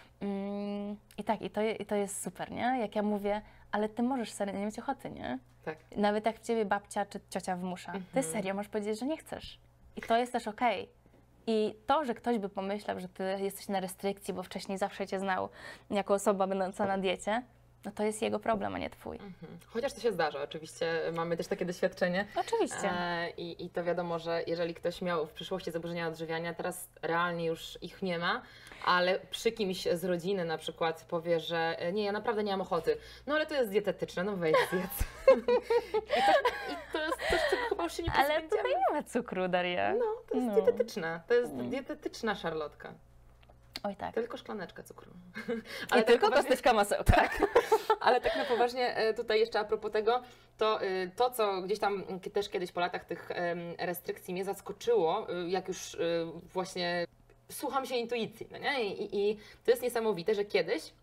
Ym, I tak, i to, je- i to jest super, nie? Jak ja mówię, ale ty możesz serio nie mieć ochoty, nie? Tak. Nawet jak w ciebie babcia czy ciocia wmusza, ty Mhm. serio możesz powiedzieć, że nie chcesz. I to jest też okej. I to, że ktoś by pomyślał, że ty jesteś na restrykcji, bo wcześniej zawsze cię znał jako osoba będąca na diecie, no to jest jego problem, a nie twój. Mhm. Chociaż to się zdarza, oczywiście mamy też takie doświadczenie. Oczywiście. E, i, I to wiadomo, że jeżeli ktoś miał w przyszłości zaburzenia odżywiania, teraz realnie już ich nie ma, ale przy kimś z rodziny na przykład powie, że e, nie, ja naprawdę nie mam ochoty. No ale to jest dietetyczne, no wejdź zjedz. I, to, I to jest coś, czego chyba już się nie Ale pozbędziemy. tutaj nie ma cukru, Daria. No, to jest No. dietetyczne. To jest dietetyczna szarlotka. Oj tak. Tylko szklaneczka cukru. I tylko poważnie- kosteczka masełka. Tak, ale tak na poważnie e, tutaj jeszcze a propos tego, to y, to, co gdzieś tam k- też kiedyś po latach tych em, restrykcji mnie zaskoczyło, y, jak już y, właśnie słucham się intuicji, no nie? I, i to jest niesamowite, że kiedyś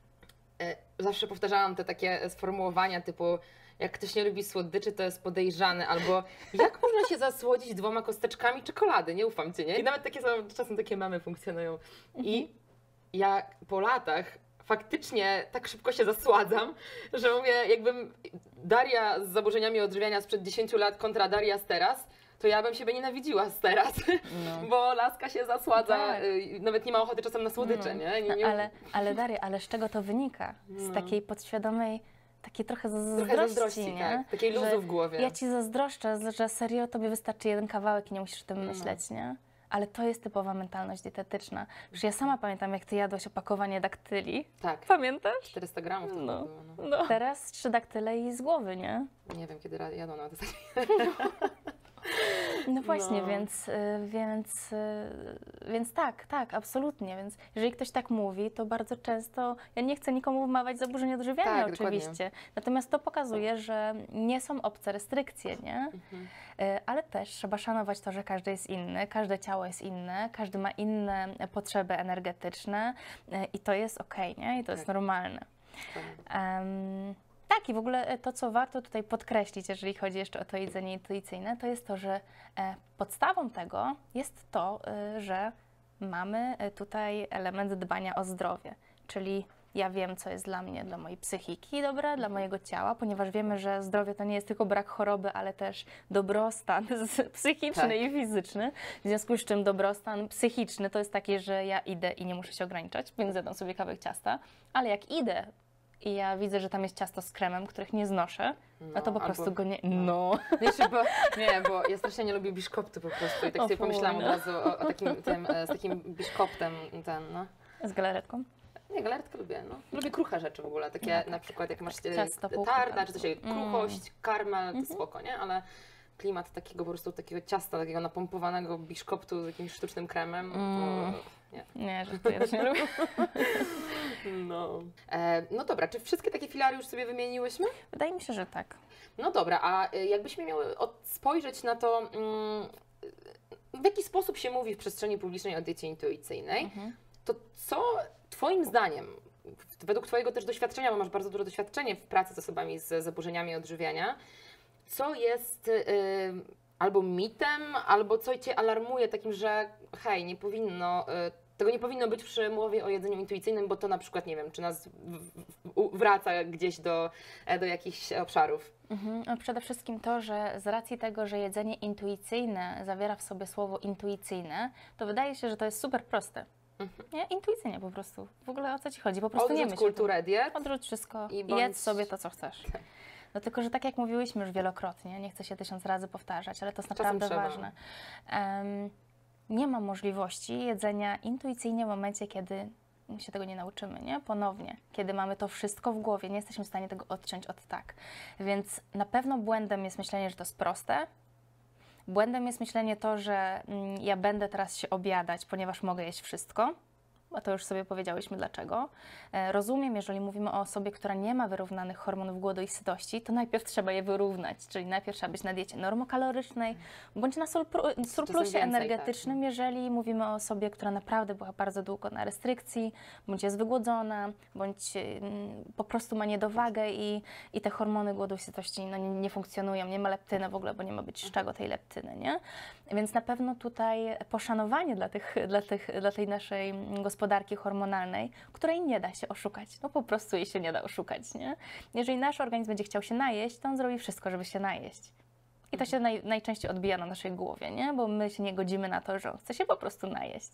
e, zawsze powtarzałam te takie sformułowania typu jak ktoś nie lubi słodyczy, to jest podejrzany, albo jak można się zasłodzić dwoma kosteczkami czekolady, nie ufam Ci, nie? I nawet takie są, czasem takie mamy funkcjonują. I ja po latach faktycznie tak szybko się zasładzam, że mówię, jakbym Daria z zaburzeniami odżywiania sprzed dziesięciu lat kontra Daria z teraz, to ja bym siebie nienawidziła z teraz, No. bo laska się zasładza, Tak. y, nawet nie ma ochoty czasem na słodycze, No. nie? nie, No, nie ale, ale Daria, ale z czego to wynika? Z No. takiej podświadomej, takiej trochę Trochę zazdrości, zazdrości, nie? tak, takiej Że luzu w głowie. Ja ci zazdroszczę, że serio tobie wystarczy jeden kawałek i nie musisz o tym No. myśleć, nie? Ale to jest typowa mentalność dietetyczna. Przecież ja sama pamiętam, jak ty jadłaś opakowanie daktyli. Tak, Pamiętasz? czterysta gramów to No. było, no. No. Teraz trzy daktyle i z głowy, nie? Nie wiem, kiedy ra- jadą na to. No właśnie, No. więc, y, więc, y, więc tak, tak, absolutnie. Więc jeżeli ktoś tak mówi, to bardzo często, ja nie chcę nikomu wmawiać zaburzeń odżywiania Tak, dokładnie. oczywiście, natomiast to pokazuje, że nie są obce restrykcje, nie? Mhm. Y, Ale też trzeba szanować to, że każdy jest inny, każde ciało jest inne, każdy ma inne potrzeby energetyczne y, i to jest okej, nie? I to jest Tak. normalne. Em, tak, i w ogóle to, co warto tutaj podkreślić, jeżeli chodzi jeszcze o to jedzenie intuicyjne, to jest to, że e, podstawą tego jest to, e, że mamy e, tutaj element dbania o zdrowie, czyli ja wiem, co jest dla mnie, dla mojej psychiki dobre, dla mojego ciała, ponieważ wiemy, że zdrowie to nie jest tylko brak choroby, ale też dobrostan z- psychiczny Tak. i fizyczny. W związku z czym dobrostan psychiczny to jest taki, że ja idę i nie muszę się ograniczać, więc zjadam sobie kawałek ciasta, ale jak idę i ja widzę, że tam jest ciasto z kremem, których nie znoszę, no to po albo- prostu go nie... No. Wiesz, bo, nie, bo ja strasznie nie lubię biszkoptu po prostu i tak O sobie pomyślałam fuj, od no. razu o, o takim tym, e, z takim biszkoptem, ten, no. Z galaretką? Nie, galaretkę lubię, no. Lubię kruche rzeczy w ogóle, takie No tak. na przykład jak masz e, Ciasto tarta, półkruche. czy coś, kruchość, karmel, to spoko, nie? Ale klimat takiego po prostu takiego ciasta, takiego napompowanego biszkoptu z jakimś sztucznym kremem, Mm. to Nie, Nie, żartuję, też nie lubię. No. E, no dobra, czy wszystkie takie filary już sobie wymieniłyśmy? Wydaje mi się, że tak. No dobra, a y, jakbyśmy miały od- spojrzeć na to, mm, w jaki sposób się mówi w przestrzeni publicznej o diecie intuicyjnej, Mhm. to co Twoim zdaniem, w- według Twojego też doświadczenia, bo masz bardzo duże doświadczenie w pracy z osobami z zaburzeniami odżywiania, co jest y, albo mitem, albo co Cię alarmuje takim, że hej, nie powinno, y, tego nie powinno być przy mowie o jedzeniu intuicyjnym, bo to na przykład, nie wiem, czy nas w, w, u- wraca gdzieś do, e, do jakichś obszarów. Mhm. No, przede wszystkim to, że z racji tego, że jedzenie intuicyjne zawiera w sobie słowo intuicyjne, to wydaje się, że to jest super proste. Mhm. Nie? Intuicyjnie po prostu. W ogóle o co Ci chodzi? Po prostu nie Odrzuć myśl o tym. kulturę diet. Odrzuć wszystko I i bądź- jedz sobie to, co chcesz. Tak. No tylko, że tak jak mówiłyśmy już wielokrotnie, nie chcę się tysiąc razy powtarzać, ale to jest Czasem naprawdę trzeba. ważne. Em, nie ma możliwości jedzenia intuicyjnie w momencie, kiedy się tego nie nauczymy, nie? Ponownie, kiedy mamy to wszystko w głowie, nie jesteśmy w stanie tego odciąć od tak. Więc na pewno błędem jest myślenie, że to jest proste. Błędem jest myślenie to, że mm, ja będę teraz się obiadać, ponieważ mogę jeść wszystko. A to już sobie powiedziałyśmy dlaczego. E, Rozumiem, jeżeli mówimy o osobie, która nie ma wyrównanych hormonów głodu i sytości, to najpierw trzeba je wyrównać, czyli najpierw trzeba być na diecie normokalorycznej, bądź na surplu- surplusie więcej, energetycznym, tak. jeżeli mówimy o osobie, która naprawdę była bardzo długo na restrykcji, bądź jest wygłodzona, bądź mm, po prostu ma niedowagę i, i te hormony głodu i sytości no, nie, nie funkcjonują, nie ma leptyny w ogóle, bo nie ma być z czego tej leptyny, nie? Więc na pewno tutaj poszanowanie dla, tych, dla, tych, dla tej naszej gospodarki hormonalnej, której nie da się oszukać. No po prostu jej się nie da oszukać, nie? Jeżeli nasz organizm będzie chciał się najeść, to on zrobi wszystko, żeby się najeść. I to się naj, najczęściej odbija na naszej głowie, nie? Bo my się nie godzimy na to, że on chce się po prostu najeść.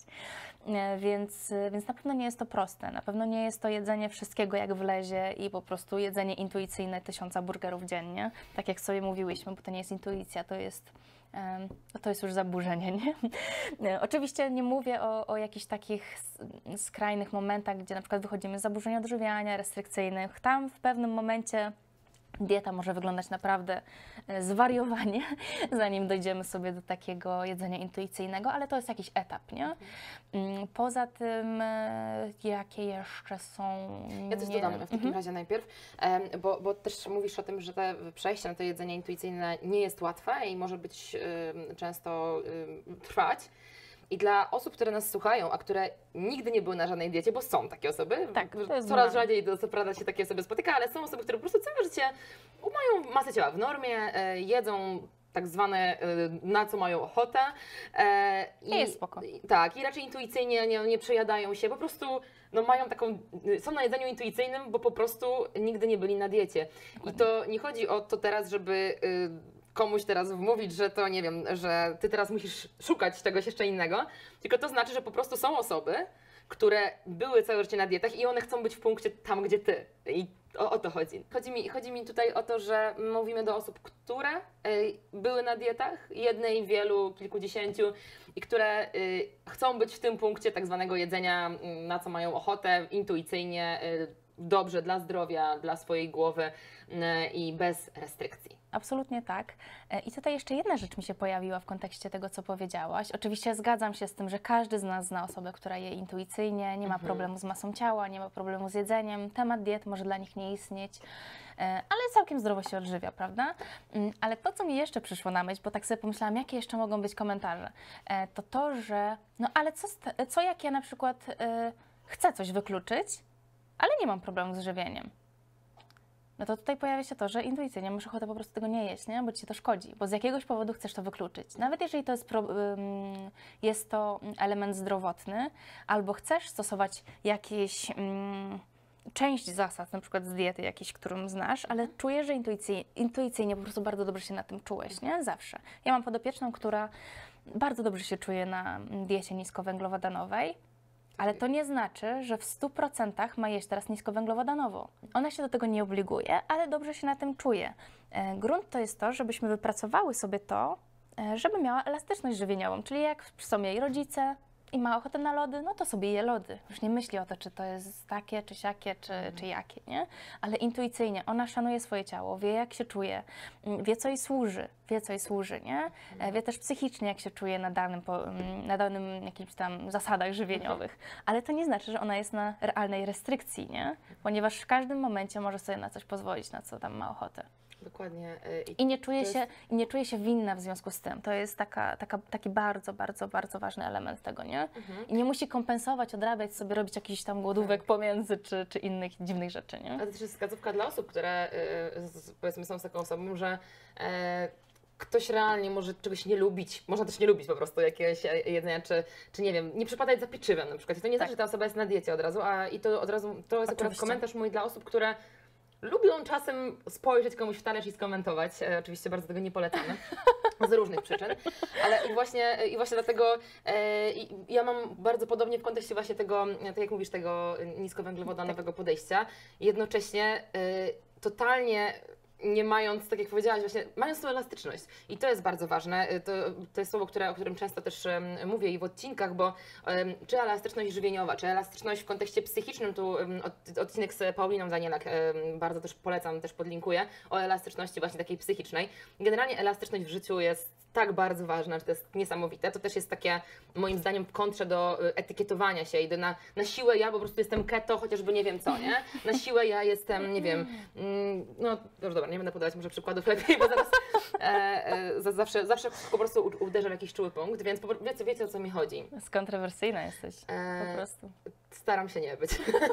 E, Więc, więc na pewno nie jest to proste. Na pewno nie jest to jedzenie wszystkiego jak wlezie i po prostu jedzenie intuicyjne tysiąca burgerów dziennie. Tak jak sobie mówiłyśmy, bo to nie jest intuicja, to jest em, to jest już zaburzenie, nie? E, Oczywiście nie mówię o, o jakichś takich s- skrajnych momentach, gdzie na przykład wychodzimy z zaburzeń odżywiania restrykcyjnych. Tam w pewnym momencie dieta może wyglądać naprawdę e, zwariowanie, zanim dojdziemy sobie do takiego jedzenia intuicyjnego, ale to jest jakiś etap, nie? Mm, Poza tym, e, jakie jeszcze są... Ja coś nie- dodam w takim Mhm. razie najpierw, em, bo, bo też mówisz o tym, że te przejście na to jedzenie intuicyjne nie jest łatwe i może być em, często em, trwać. I dla osób, które nas słuchają, a które nigdy nie były na żadnej diecie, bo są takie osoby, Tak, to jest coraz normalne. rzadziej to co prawda się takie osoby spotyka, ale są osoby, które po prostu całe życie mają masę ciała w normie, e, jedzą tak zwane, e, na co mają ochotę. E, I jest spoko. i- Tak, i raczej intuicyjnie nie, nie przejadają się, po prostu no, mają taką, są na jedzeniu intuicyjnym, bo po prostu nigdy nie byli na diecie. I to nie chodzi o to teraz, żeby y, komuś teraz wmówić, że to nie wiem, że ty teraz musisz szukać czegoś jeszcze innego, tylko to znaczy, że po prostu są osoby, które były całe życie na dietach i one chcą być w punkcie tam, gdzie ty. I o, o to chodzi. Chodzi mi, chodzi mi tutaj o to, że mówimy do osób, które y, były na dietach, jednej, wielu, kilkudziesięciu i które y, chcą być w tym punkcie tak zwanego jedzenia, y, na co mają ochotę, intuicyjnie, y, dobrze dla zdrowia, dla swojej głowy y, i bez restrykcji. Absolutnie tak. E, I tutaj jeszcze jedna rzecz mi się pojawiła w kontekście tego, co powiedziałaś. Oczywiście zgadzam się z tym, że każdy z nas zna osobę, która je intuicyjnie, nie ma Mhm. problemu z masą ciała, nie ma problemu z jedzeniem, temat diet może dla nich nie istnieć, e, ale całkiem zdrowo się odżywia, prawda? Mm, Ale to, co mi jeszcze przyszło na myśl, bo tak sobie pomyślałam, jakie jeszcze mogą być komentarze, e, to to, że no ale co, z te- co jak ja na przykład e, chcę coś wykluczyć, ale nie mam problemu z żywieniem. No to tutaj pojawia się to, że intuicyjnie masz ochotę po prostu tego nie jeść, nie? Bo ci to szkodzi, bo z jakiegoś powodu chcesz to wykluczyć. Nawet jeżeli to jest, pro, ym, jest to element zdrowotny, albo chcesz stosować jakieś ym, część zasad, na przykład z diety jakiejś, którą znasz, ale czujesz, że intuicyjnie, intuicyjnie po prostu bardzo dobrze się na tym czułeś, nie? Zawsze. Ja mam podopieczną, która bardzo dobrze się czuje na diecie niskowęglowodanowej, ale to nie znaczy, że w stu procentach ma jeść teraz niskowęglowodanową. Ona się do tego nie obliguje, ale dobrze się na tym czuje. E, Grunt to jest to, żebyśmy wypracowały sobie to, e, żeby miała elastyczność żywieniową, czyli jak są jej rodzice i ma ochotę na lody, no to sobie je lody. Już nie myśli o to, czy to jest takie, czy siakie, czy, Mhm. czy jakie, nie? Ale intuicyjnie, ona szanuje swoje ciało, wie jak się czuje, wie co jej służy, wie co jej służy, nie? Mhm. Wie też psychicznie, jak się czuje na danym, na danym jakimś tam zasadach żywieniowych. Mhm. Ale to nie znaczy, że ona jest na realnej restrykcji, nie? Ponieważ w każdym momencie może sobie na coś pozwolić, na co tam ma ochotę. Dokładnie. I nie czuje, jest... się, i nie czuje się winna w związku z tym. To jest taka, taka, taki bardzo, bardzo, bardzo ważny element tego, nie? Mhm. I nie musi kompensować, odrabiać sobie, robić jakichś tam głodówek Tak. pomiędzy, czy, czy innych dziwnych rzeczy, nie? Ale to też jest wskazówka dla osób, które y, z- powiedzmy są z taką osobą, że e, ktoś realnie może czegoś nie lubić, można też nie lubić po prostu jakiegoś e, jedzenia, czy, czy nie wiem, nie przypadać za pieczywem na przykład. I to nie Tak. znaczy, że ta osoba jest na diecie od razu, a i to od razu, to jest akurat Oczywiście. komentarz mój dla osób, które lubią czasem spojrzeć komuś w talerz i skomentować. E, oczywiście bardzo tego nie polecamy. Z różnych przyczyn, ale i właśnie, i właśnie dlatego e, i ja mam bardzo podobnie w kontekście właśnie tego, tak jak mówisz, tego niskowęglowodanowego podejścia. Jednocześnie e, totalnie nie mając, tak jak powiedziałaś, właśnie mając tą elastyczność. I to jest bardzo ważne. To, to jest słowo, które, o którym często też um, mówię i w odcinkach, bo um, czy elastyczność żywieniowa, czy elastyczność w kontekście psychicznym, tu um, od, odcinek z Pauliną Danielak um, bardzo też polecam, też podlinkuję, o elastyczności właśnie takiej psychicznej. Generalnie elastyczność w życiu jest tak bardzo ważna, że to jest niesamowite. To też jest takie, moim zdaniem, w kontrze do y, etykietowania się i do na, na siłę ja po prostu jestem keto, chociażby nie wiem co, nie? Na siłę ja jestem, nie wiem, mm, no już dobra, nie będę podawać może przykładów lepiej, bo zaraz e, e, za- zawsze, zawsze po prostu u- uderzę w jakiś czuły punkt, więc po, wiecie, wiecie o co mi chodzi. Skontrowersyjna jesteś, E, po prostu. Staram się nie być.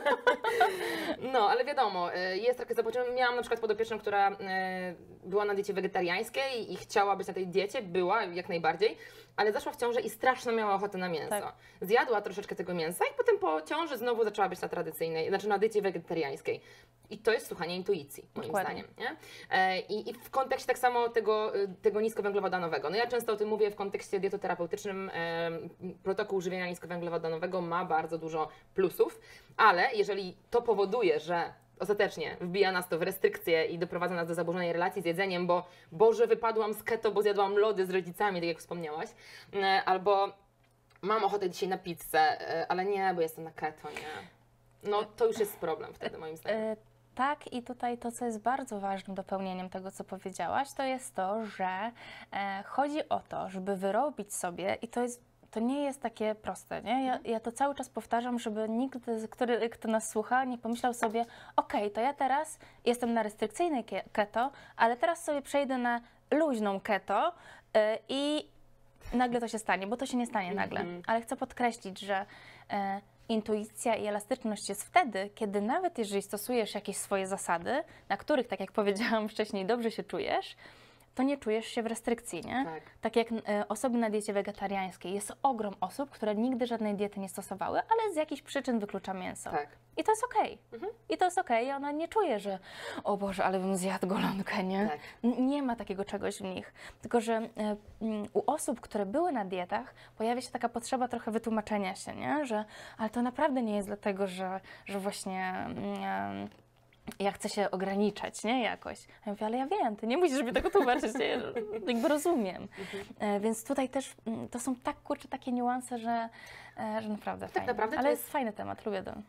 No, ale wiadomo, y, jest takie zobaczenie. Miałam na przykład podopieczną, która y, była na diecie wegetariańskiej i chciała być na tej diecie, była jak najbardziej, ale zaszła w ciążę i strasznie miała ochotę na mięso. Tak. Zjadła troszeczkę tego mięsa i potem po ciąży znowu zaczęła być na tradycyjnej, znaczy na diecie wegetariańskiej. I to jest słuchanie intuicji, moim Dokładnie. zdaniem. Nie? E, I, I w kontekście tak samo tego, y, tego niskowęglowodanowego. No ja często o tym mówię w kontekście dietoterapeutycznym. E, protokół żywienia niskowęglowodanowego ma bardzo dużo plusów, ale jeżeli to powoduje, że ostatecznie wbija nas to w restrykcje i doprowadza nas do zaburzonej relacji z jedzeniem, bo Boże, wypadłam z keto, bo zjadłam lody z rodzicami, tak jak wspomniałaś, e, albo mam ochotę dzisiaj na pizzę, e, ale nie, bo jestem na keto, nie. No to już jest problem wtedy, moim zdaniem. E, Tak, i tutaj to, co jest bardzo ważnym dopełnieniem tego, co powiedziałaś, to jest to, że e, chodzi o to, żeby wyrobić sobie, i to jest to nie jest takie proste, nie? Ja, ja to cały czas powtarzam, żeby nikt, który, kto nas słucha, nie pomyślał sobie, okej, to ja teraz jestem na restrykcyjnej ke- keto, ale teraz sobie przejdę na luźną keto e, i nagle to się stanie, bo to się nie stanie nagle. Mhm. Ale chcę podkreślić, że e, intuicja i elastyczność jest wtedy, kiedy nawet jeżeli stosujesz jakieś swoje zasady, na których, tak jak powiedziałam wcześniej, dobrze się czujesz, to nie czujesz się w restrykcji, nie? Tak. Tak jak e, osoby na diecie wegetariańskiej. Jest ogrom osób, które nigdy żadnej diety nie stosowały, ale z jakichś przyczyn wyklucza mięso. Tak. I to jest okej. Mhm. I to jest okej. I ona nie czuje, że o Boże, ale bym zjadł golonkę, nie? Tak. N- Nie ma takiego czegoś w nich. Tylko, że e, mm, u osób, które były na dietach, pojawia się taka potrzeba trochę wytłumaczenia się, nie? Że ale to naprawdę nie jest dlatego, że, że właśnie mm, ja chcę się ograniczać, nie? Jakoś. A ja mówię, ale ja wiem, ty nie musisz mi tego tłumaczyć, nie? Jakby rozumiem. E, więc tutaj też mm, to są tak, kurczę, takie niuanse, że, e, że naprawdę fajnie. naprawdę to Ale jest- jest fajny temat, lubię to.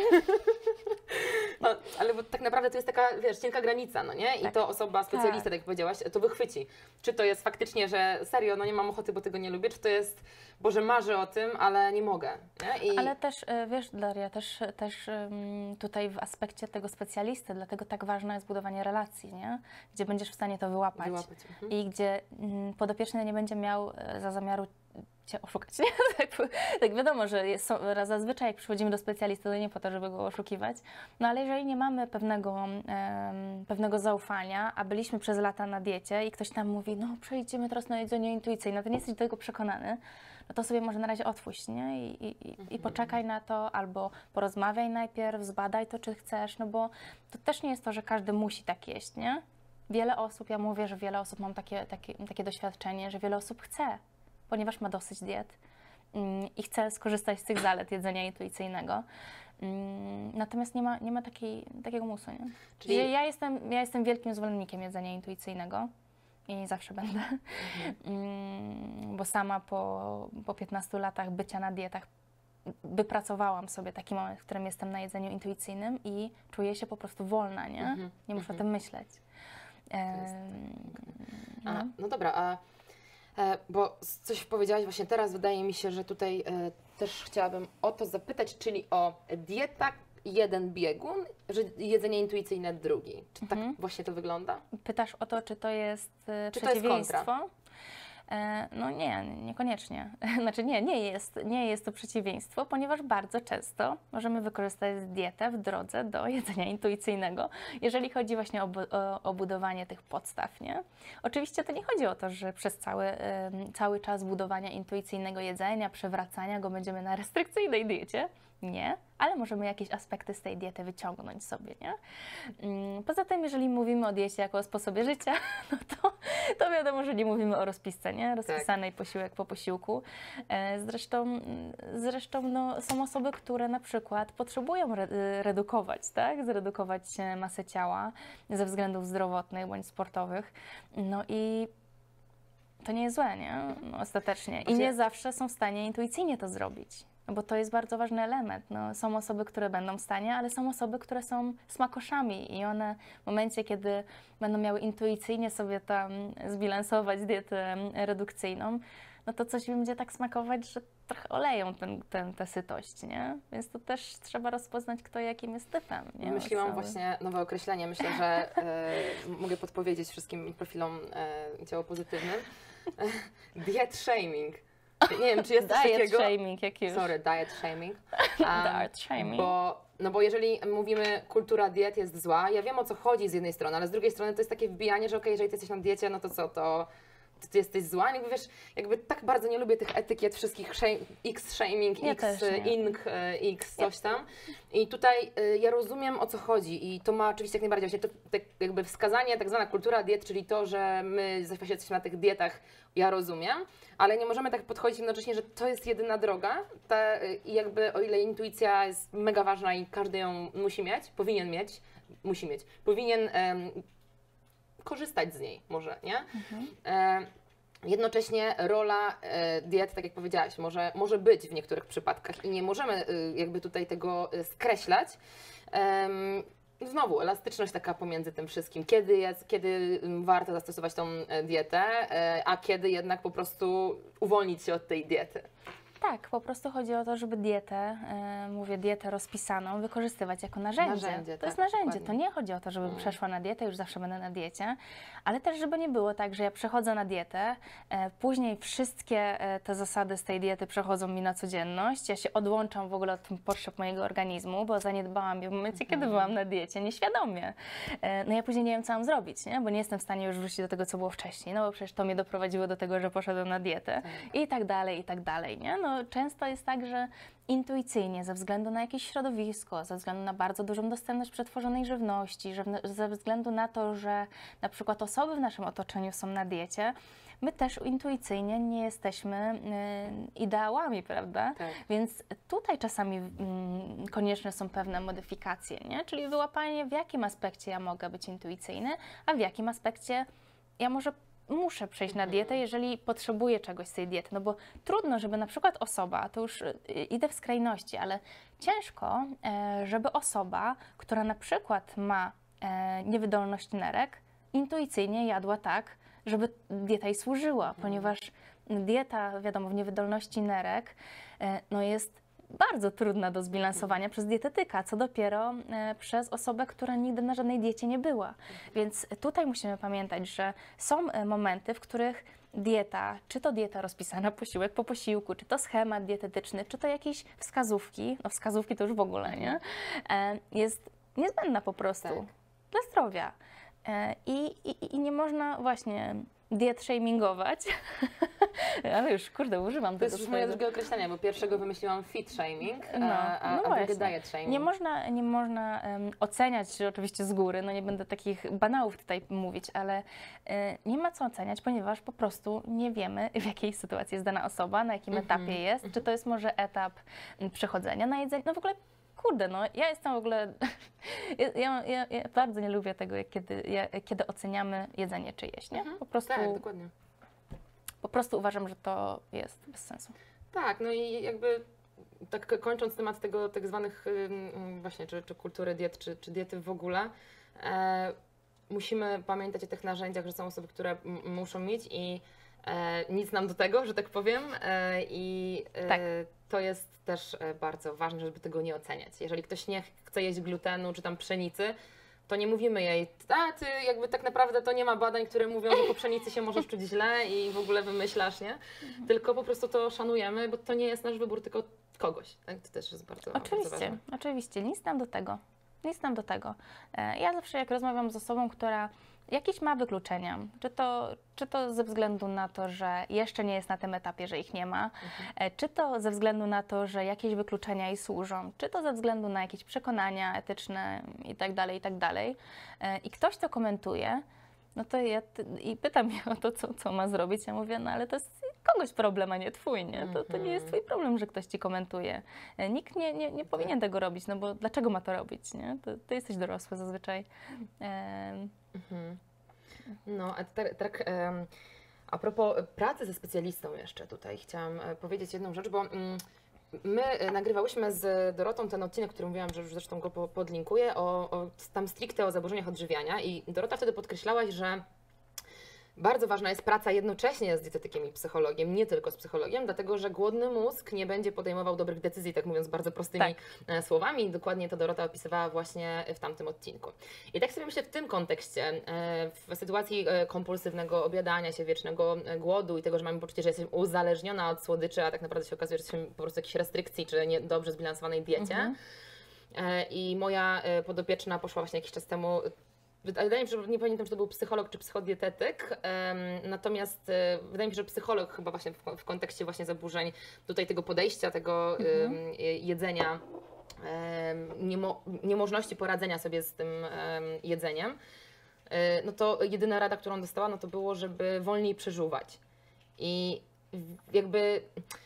No, ale bo tak naprawdę to jest taka, wiesz, cienka granica, no nie? I Tak. to osoba, specjalista, Tak. tak jak powiedziałaś, to wychwyci. Czy to jest faktycznie, że serio, no nie mam ochoty, bo tego nie lubię, czy to jest, Boże, marzę o tym, ale nie mogę, nie? I Ale też, e, wiesz, Daria, też, też em, tutaj w aspekcie tego specjalisty, dlatego tak ważne jest budowanie relacji, nie? Gdzie będziesz w stanie to wyłapać. wyłapać. Mhm. I gdzie mm, podopieczny nie będzie miał e, za zamiaru Cię oszukać, nie? tak, tak wiadomo, że jest, są, zazwyczaj jak przychodzimy do specjalisty, to nie po to, żeby go oszukiwać, no ale jeżeli nie mamy pewnego, em, pewnego zaufania, a byliśmy przez lata na diecie i ktoś nam mówi, no przejdziemy teraz na jedzenie intuicyjne, to nie jesteś do tego przekonany, no to sobie może na razie otwórz, nie? I, i, i, i poczekaj na to, albo porozmawiaj najpierw, zbadaj to, czy chcesz, no bo to też nie jest to, że każdy musi tak jeść, nie? Wiele osób, ja mówię, że wiele osób, mam takie, takie, takie doświadczenie, że wiele osób chce, ponieważ ma dosyć diet mm, i chce skorzystać z tych zalet jedzenia intuicyjnego. Mm, natomiast nie ma, nie ma takiej, takiego musu, nie? Czyli- Czyli ja jestem, ja jestem wielkim zwolennikiem jedzenia intuicyjnego. i zawsze będę, mm, bo sama po, po piętnastu latach bycia na dietach wypracowałam sobie taki moment, w którym jestem na jedzeniu intuicyjnym i czuję się po prostu wolna, nie? Mhm, Nie muszę o mhm. tym myśleć. jest Em, A, no. no dobra, a e, bo s- coś powiedziałaś właśnie teraz, wydaje mi się, że tutaj e, też chciałabym o to zapytać, czyli o dieta jeden biegun, że jedzenie intuicyjne drugi. Czy tak Mhm. właśnie to wygląda? Pytasz o to, czy to jest e, Czy to jest kontra? przeciwieństwo? E, No nie, niekoniecznie. Znaczy nie, nie jest, nie jest to przeciwieństwo, ponieważ bardzo często możemy wykorzystać dietę w drodze do jedzenia intuicyjnego, jeżeli chodzi właśnie o, bu- o, o budowanie tych podstaw, nie? Oczywiście to nie chodzi o to, że przez cały, em, cały czas budowania intuicyjnego jedzenia, przywracania go będziemy na restrykcyjnej diecie. Nie, ale możemy jakieś aspekty z tej diety wyciągnąć sobie, nie? Mm, Poza tym, jeżeli mówimy o diecie jako o sposobie życia, no to, to wiadomo, że nie mówimy o rozpisce, nie? Rozpisanej posiłek po posiłku. E, Zresztą, mm, zresztą no, są osoby, które na przykład potrzebują re redukować, tak? Zredukować e, masę ciała ze względów zdrowotnych bądź sportowych. No i to nie jest złe, nie? No, ostatecznie. I Właśnie- nie zawsze są w stanie intuicyjnie to zrobić. No bo to jest bardzo ważny element. No, są osoby, które będą w stanie, ale są osoby, które są smakoszami i one w momencie, kiedy będą miały intuicyjnie sobie tam zbilansować dietę redukcyjną, no to coś im będzie tak smakować, że trochę oleją ten, ten, tę sytość, nie? Więc to też trzeba rozpoznać, kto jakim jest typem, nie? Wymyśliłam Osoby. właśnie nowe określenie. Myślę, że e, mogę podpowiedzieć wszystkim profilom e, ciało pozytywnym. Diet shaming. Nie wiem, czy jest coś Diet takiego. shaming, jak już. Sorry, diet shaming. Diet shaming. Bo, no bo jeżeli mówimy, kultura diet jest zła, ja wiem o co chodzi z jednej strony, ale z drugiej strony to jest takie wbijanie, że okej, jeżeli ty jesteś na diecie, no to co, to, to ty jesteś zła. Jakby wiesz, jakby tak bardzo nie lubię tych etykiet wszystkich shame, X shaming, Ja X też nie. ink, e, X coś tam. I tutaj e, ja rozumiem o co chodzi i to ma oczywiście jak najbardziej właśnie to tak jakby wskazanie, tak zwana kultura diet, czyli to, że my właśnie jesteśmy na tych dietach, ja rozumiem, ale nie możemy tak podchodzić jednocześnie, że to jest jedyna droga ta, i jakby o ile intuicja jest mega ważna i każdy ją musi mieć, powinien mieć, musi mieć, powinien em, korzystać z niej może, nie? E, Jednocześnie rola e, diety, tak jak powiedziałaś, może, może być w niektórych przypadkach i nie możemy y, jakby tutaj tego y, skreślać. Em, Znowu, elastyczność taka pomiędzy tym wszystkim, kiedy, jest, kiedy ym, warto zastosować tą e, dietę, e, a kiedy jednak po prostu uwolnić się od tej diety. Tak, po prostu chodzi o to, żeby dietę, e, mówię dietę rozpisaną, wykorzystywać jako narzędzie. Narzędzie, to jest tak, narzędzie, dokładnie. to nie chodzi o to, żebym przeszła na dietę, już zawsze będę na diecie, ale też żeby nie było tak, że ja przechodzę na dietę, e, później wszystkie e, te zasady z tej diety przechodzą mi na codzienność, ja się odłączam w ogóle od potrzeb mojego organizmu, bo zaniedbałam je w momencie, kiedy byłam na diecie, nieświadomie. E, no ja później nie wiem, co mam zrobić, nie? Bo nie jestem w stanie już wrócić do tego, co było wcześniej, no bo przecież to mnie doprowadziło do tego, że poszedłem na dietę i tak dalej, i tak dalej, nie? No często jest tak, że intuicyjnie, ze względu na jakieś środowisko, ze względu na bardzo dużą dostępność przetworzonej żywności, że, ze względu na to, że na przykład osoby w naszym otoczeniu są na diecie, my też intuicyjnie nie jesteśmy y, ideałami, prawda? Tak. Więc tutaj czasami mm, konieczne są pewne modyfikacje, nie? Czyli wyłapanie, w jakim aspekcie ja mogę być intuicyjny, a w jakim aspekcie ja może muszę przejść na dietę, jeżeli potrzebuję czegoś z tej diety. No bo trudno, żeby na przykład osoba, to już y, idę w skrajności, ale ciężko, e, żeby osoba, która na przykład ma e, niewydolność nerek, intuicyjnie jadła tak, żeby dieta jej służyła, ponieważ dieta, wiadomo, w niewydolności nerek e, no jest bardzo trudna do zbilansowania przez dietetyka, co dopiero e, przez osobę, która nigdy na żadnej diecie nie była. Więc tutaj musimy pamiętać, że są e, momenty, w których dieta, czy to dieta rozpisana posiłek po posiłku, czy to schemat dietetyczny, czy to jakieś wskazówki, no wskazówki to już w ogóle, nie? E, jest niezbędna po prostu Tak. dla zdrowia. E, i, i, I nie można właśnie diet shamingować, ale już, kurde, używam To tego jest już moje swojego. drugie określenie, bo pierwszego wymyśliłam fit shaming, a, No, a, no a drugie właśnie. diet shaming. Nie można, nie można um, oceniać że oczywiście z góry, no nie będę takich banałów tutaj mówić, ale e, nie ma co oceniać, ponieważ po prostu nie wiemy, w jakiej sytuacji jest dana osoba, na jakim Mhm, etapie jest, czy to jest może etap m, przechodzenia na jedzenie, no w ogóle kurde, no ja jestem w ogóle, ja, ja, ja, ja bardzo nie lubię tego, jak kiedy, ja, kiedy oceniamy jedzenie czyjeś, nie? Mhm. Po prostu, Tak, dokładnie. po prostu uważam, że to jest bez sensu. Tak, no i jakby tak kończąc temat tego tak zwanych ym, właśnie, czy, czy kultury diet, czy, czy diety w ogóle, e, musimy pamiętać o tych narzędziach, że są osoby, które m- muszą mieć i e, nic nam do tego, że tak powiem. E, I e, Tak. to jest też e, bardzo ważne, żeby tego nie oceniać. Jeżeli ktoś nie chce jeść glutenu czy tam pszenicy, to nie mówimy jej, a ty jakby tak naprawdę to nie ma badań, które mówią, że po pszenicy się możesz czuć źle i w ogóle wymyślasz, nie? Tylko po prostu to szanujemy, bo to nie jest nasz wybór, tylko kogoś. Tak? To też jest bardzo, bardzo Oczywiście, ważne. oczywiście, nic nam do tego. Nic nam do tego. E, Ja zawsze jak rozmawiam z osobą, która jakieś ma wykluczenia, czy to, czy to ze względu na to, że jeszcze nie jest na tym etapie, że ich nie ma, e, czy to ze względu na to, że jakieś wykluczenia jej służą, czy to ze względu na jakieś przekonania etyczne i tak dalej, i tak dalej. E, I ktoś to komentuje, no to ja ty, i pytam mnie o to, co, co ma zrobić. Ja mówię, no ale to jest kogoś problem, a nie twój, nie? To, to nie jest twój problem, że ktoś ci komentuje. E, Nikt nie, nie, nie powinien tego robić, no bo dlaczego ma to robić, nie? To, ty jesteś dorosły zazwyczaj. Em, Mhm. No, a tak, tak em, a propos pracy ze specjalistą jeszcze tutaj chciałam e, powiedzieć jedną rzecz, bo mm, my e, nagrywałyśmy z Dorotą ten odcinek, który mówiłam, że już zresztą go po, podlinkuję, o, o tam stricte o zaburzeniach odżywiania i Dorota wtedy podkreślałaś, że bardzo ważna jest praca jednocześnie z dietetykiem i psychologiem, nie tylko z psychologiem, dlatego że głodny mózg nie będzie podejmował dobrych decyzji, tak mówiąc bardzo prostymi tak. słowami. I dokładnie to Dorota opisywała właśnie w tamtym odcinku. I tak sobie myślę w tym kontekście, w sytuacji kompulsywnego obiadania się, wiecznego głodu i tego, że mamy poczucie, że jesteśmy uzależniona od słodyczy, a tak naprawdę się okazuje, że jesteśmy po prostu jakiejś restrykcji, czy nie dobrze zbilansowanej diecie. Mhm. I moja podopieczna poszła właśnie jakiś czas temu. Wydaje mi się, że nie pamiętam, czy to był psycholog czy psychodietetyk, um, natomiast um, wydaje mi się, że psycholog chyba właśnie w, w kontekście właśnie zaburzeń tutaj tego podejścia, tego mhm. um, jedzenia, um, niemo, niemożności poradzenia sobie z tym um, jedzeniem, um, no to jedyna rada, którą dostała, no to było, żeby wolniej przeżuwać. I jakby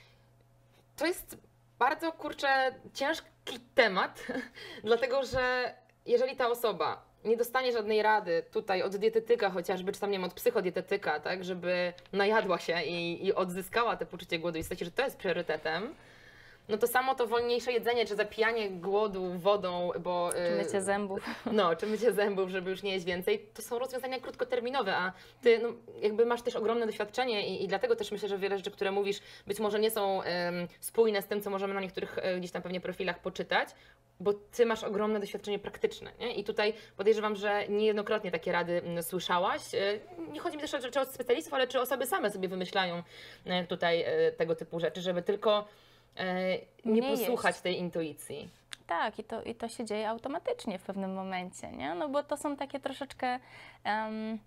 to jest bardzo, kurczę, ciężki temat, dlatego że jeżeli ta osoba nie dostanie żadnej rady tutaj od dietetyka chociażby, czy tam nie wiem, od psychodietetyka, tak, żeby najadła się i, i odzyskała te poczucie głodu i stwierdzić, że to jest priorytetem, no to samo to wolniejsze jedzenie, czy zapijanie głodu wodą, bo... Czy mycie zębów. No, czy mycie zębów, żeby już nie jeść więcej, to są rozwiązania krótkoterminowe, a ty no, jakby masz też ogromne doświadczenie i, i dlatego też myślę, że wiele rzeczy, które mówisz, być może nie są um, spójne z tym, co możemy na niektórych um, gdzieś tam pewnie profilach poczytać, bo ty masz ogromne doświadczenie praktyczne, nie? I tutaj podejrzewam, że niejednokrotnie takie rady m, słyszałaś. Nie chodzi mi też o, czy o specjalistów, ale czy osoby same sobie wymyślają e, tutaj e, tego typu rzeczy, żeby tylko e, nie, nie posłuchać jeść. tej intuicji. Tak, i to, i to się dzieje automatycznie w pewnym momencie, nie? No bo to są takie troszeczkę um,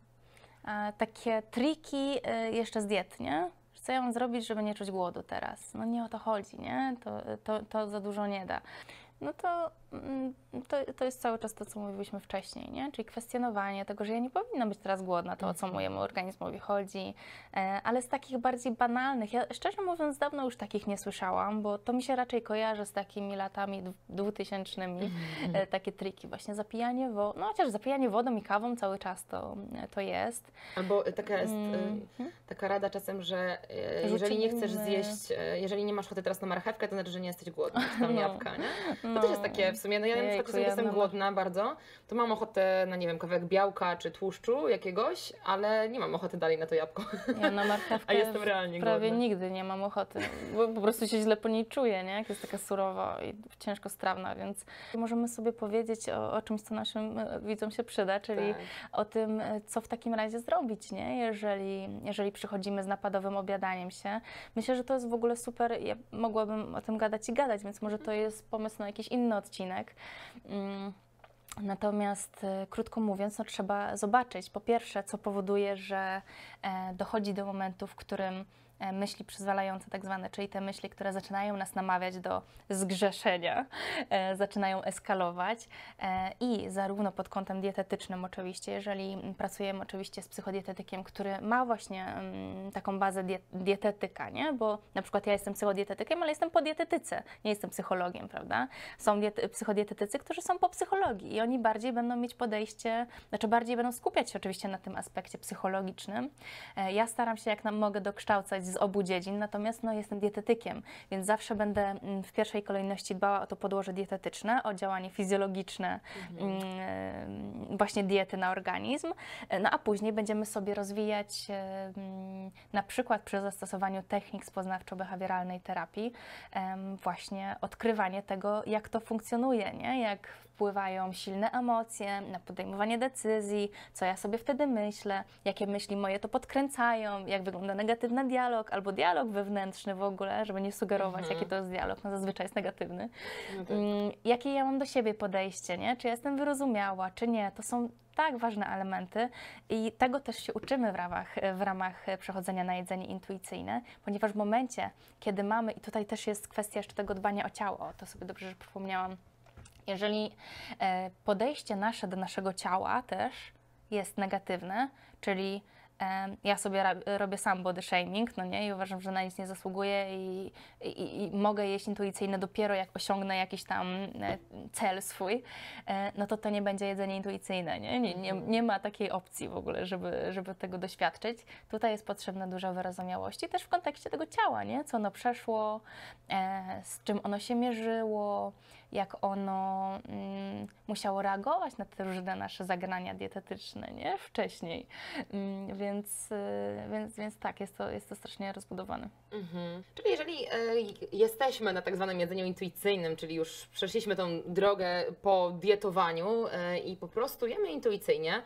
a, takie triki y, jeszcze z diet, nie? Co ja mam zrobić, żeby nie czuć głodu teraz? No nie o to chodzi, nie? To, to, to za dużo nie da. No to, to, to jest cały czas to, co mówiliśmy wcześniej, nie? Czyli kwestionowanie tego, że ja nie powinnam być teraz głodna, to o co mojemu organizmowi chodzi, ale z takich bardziej banalnych, ja szczerze mówiąc dawno już takich nie słyszałam, bo to mi się raczej kojarzy z takimi latami dwutysięcznymi, mm-hmm. takie triki, właśnie zapijanie wodą, no chociaż zapijanie wodą i kawą cały czas to, to jest. Albo taka jest mm-hmm. taka rada czasem, że jeżeli nie chcesz zjeść, jeżeli nie masz ochoty teraz na marchewkę, to znaczy, że nie jesteś głodna, czy tam no. jabłka, nie? To no. też jest takie w sumie, no ja na przykład jeżeli jestem głodna bardzo, to mam ochotę na, nie wiem, kawałek białka czy tłuszczu jakiegoś, ale nie mam ochoty dalej na to jabłko. Ja na marchewkę A jestem realnie prawie głodna. nigdy nie mam ochoty, bo po prostu się źle po niej czuję, nie? Jak jest taka surowa i ciężko strawna, więc możemy sobie powiedzieć o, o czymś, co naszym widzom się przyda, czyli tak. o tym, co w takim razie zrobić, nie? Jeżeli, jeżeli przychodzimy z napadowym obiadaniem się. Myślę, że to jest w ogóle super, ja mogłabym o tym gadać i gadać, więc może to jest pomysł na jakiś inny odcinek. Natomiast krótko mówiąc, no, trzeba zobaczyć po pierwsze, co powoduje, że e, dochodzi do momentu, w którym e, myśli przyzwalające tak zwane, czyli te myśli, które zaczynają nas namawiać do zgrzeszenia, e, zaczynają eskalować e, i zarówno pod kątem dietetycznym oczywiście, jeżeli pracujemy oczywiście z psychodietetykiem, który ma właśnie mm, taką bazę diet dietetyka, nie? Bo na przykład ja jestem psychodietetykiem, ale jestem po dietetyce, nie jestem psychologiem, prawda? Są psychodietetycy, którzy są po psychologii i oni bardziej będą mieć podejście, znaczy bardziej będą skupiać się oczywiście na tym aspekcie psychologicznym. E, ja staram się jak nam mogę dokształcać z obu dziedzin, natomiast no, jestem dietetykiem, więc zawsze będę mm, w pierwszej kolejności dbała o to podłoże dietetyczne, o działanie fizjologiczne mhm. mm, właśnie diety na organizm, no a później będziemy sobie rozwijać mm, na przykład przy zastosowaniu technik z poznawczo-behawioralnej terapii em, właśnie odkrywanie tego, jak to funkcjonuje, nie? Jak wpływają silne emocje na podejmowanie decyzji, co ja sobie wtedy myślę, jakie myśli moje to podkręcają, jak wygląda negatywny dialog albo dialog wewnętrzny w ogóle, żeby nie sugerować, mhm. jaki to jest dialog, no zazwyczaj jest negatywny. No tak. um, jakie ja mam do siebie podejście, nie? Czy ja jestem wyrozumiała, czy nie, to są tak ważne elementy i tego też się uczymy w ramach, w ramach przechodzenia na jedzenie intuicyjne, ponieważ w momencie, kiedy mamy, i tutaj też jest kwestia jeszcze tego dbania o ciało, to sobie dobrze, że przypomniałam, jeżeli podejście nasze do naszego ciała też jest negatywne, czyli ja sobie robię sam body shaming, no nie, i uważam, że na nic nie zasługuję i, i, i mogę jeść intuicyjne dopiero jak osiągnę jakiś tam cel swój, no to to nie będzie jedzenie intuicyjne, nie? Nie, nie, nie ma takiej opcji w ogóle, żeby, żeby tego doświadczyć. Tutaj jest potrzebna duża wyrozumiałość też w kontekście tego ciała, nie? Co ono przeszło, z czym ono się mierzyło, jak ono mm, musiało reagować na te różne nasze zagrania dietetyczne, nie? Wcześniej. Mm, więc, y, więc, więc tak, jest to, jest to strasznie rozbudowane. Mhm. Czyli jeżeli y, jesteśmy na tak zwanym jedzeniu intuicyjnym, czyli już przeszliśmy tą drogę po dietowaniu y, i po prostu jemy intuicyjnie,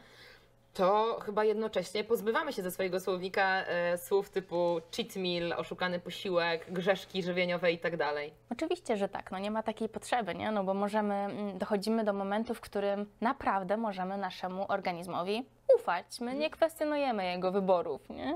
to chyba jednocześnie pozbywamy się ze swojego słownika e, słów typu cheat meal, oszukany posiłek, grzeszki żywieniowe i tak dalej. Oczywiście, że tak. No nie ma takiej potrzeby, nie? No bo możemy, dochodzimy do momentu, w którym naprawdę możemy naszemu organizmowi ufać. My nie kwestionujemy jego wyborów, nie?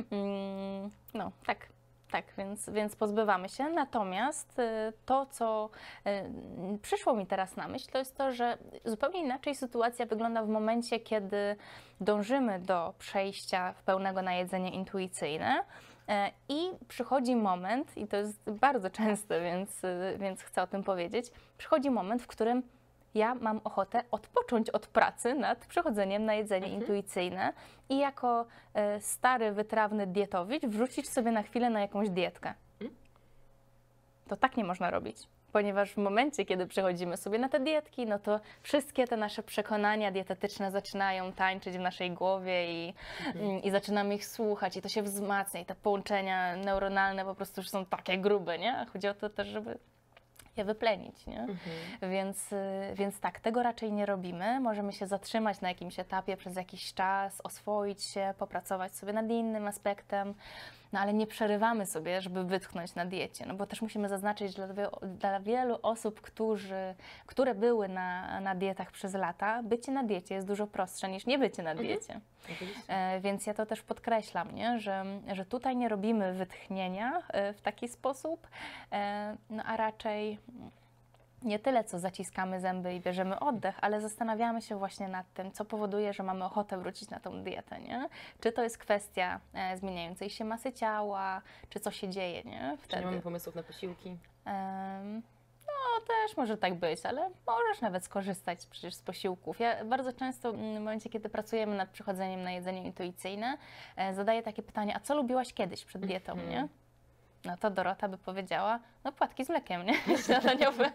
No, tak. Tak, więc, więc pozbywamy się. Natomiast y, to, co y, przyszło mi teraz na myśl, to jest to, że zupełnie inaczej sytuacja wygląda w momencie, kiedy dążymy do przejścia w pełnego na jedzenie intuicyjne y, i przychodzi moment, i to jest bardzo częste, więc, y, więc chcę o tym powiedzieć, przychodzi moment, w którym ja mam ochotę odpocząć od pracy nad przechodzeniem na jedzenie mhm. intuicyjne i jako e, stary, wytrawny dietowicz wrzucić sobie na chwilę na jakąś dietkę. Mhm. To tak nie można robić, ponieważ w momencie, kiedy przechodzimy sobie na te dietki, no to wszystkie te nasze przekonania dietetyczne zaczynają tańczyć w naszej głowie i, mhm. i zaczynamy ich słuchać i to się wzmacnia i te połączenia neuronalne po prostu już są takie grube, nie? Chodzi o to też, żeby je wyplenić, nie? Mhm. Więc, więc tak, tego raczej nie robimy. Możemy się zatrzymać na jakimś etapie przez jakiś czas, oswoić się, popracować sobie nad innym aspektem, no ale nie przerywamy sobie, żeby wytchnąć na diecie, no bo też musimy zaznaczyć, że dla, dla wielu osób, którzy, które były na, na dietach przez lata, bycie na diecie jest dużo prostsze niż nie bycie na diecie. Mhm. E, więc ja to też podkreślam, nie? Że, że tutaj nie robimy wytchnienia e, w taki sposób, e, no a raczej nie tyle, co zaciskamy zęby i bierzemy oddech, ale zastanawiamy się właśnie nad tym, co powoduje, że mamy ochotę wrócić na tą dietę, nie? Czy to jest kwestia e, zmieniającej się masy ciała, czy co się dzieje, nie? Wtedy. Czy nie mamy pomysłów na posiłki? Um, no też może tak być, ale możesz nawet skorzystać przecież z posiłków. Ja bardzo często w momencie, kiedy pracujemy nad przechodzeniem na jedzenie intuicyjne, e, zadaję takie pytanie, a co lubiłaś kiedyś przed dietą, mm-hmm. nie? No to Dorota by powiedziała, no płatki z mlekiem, nie? Śniadaniowe.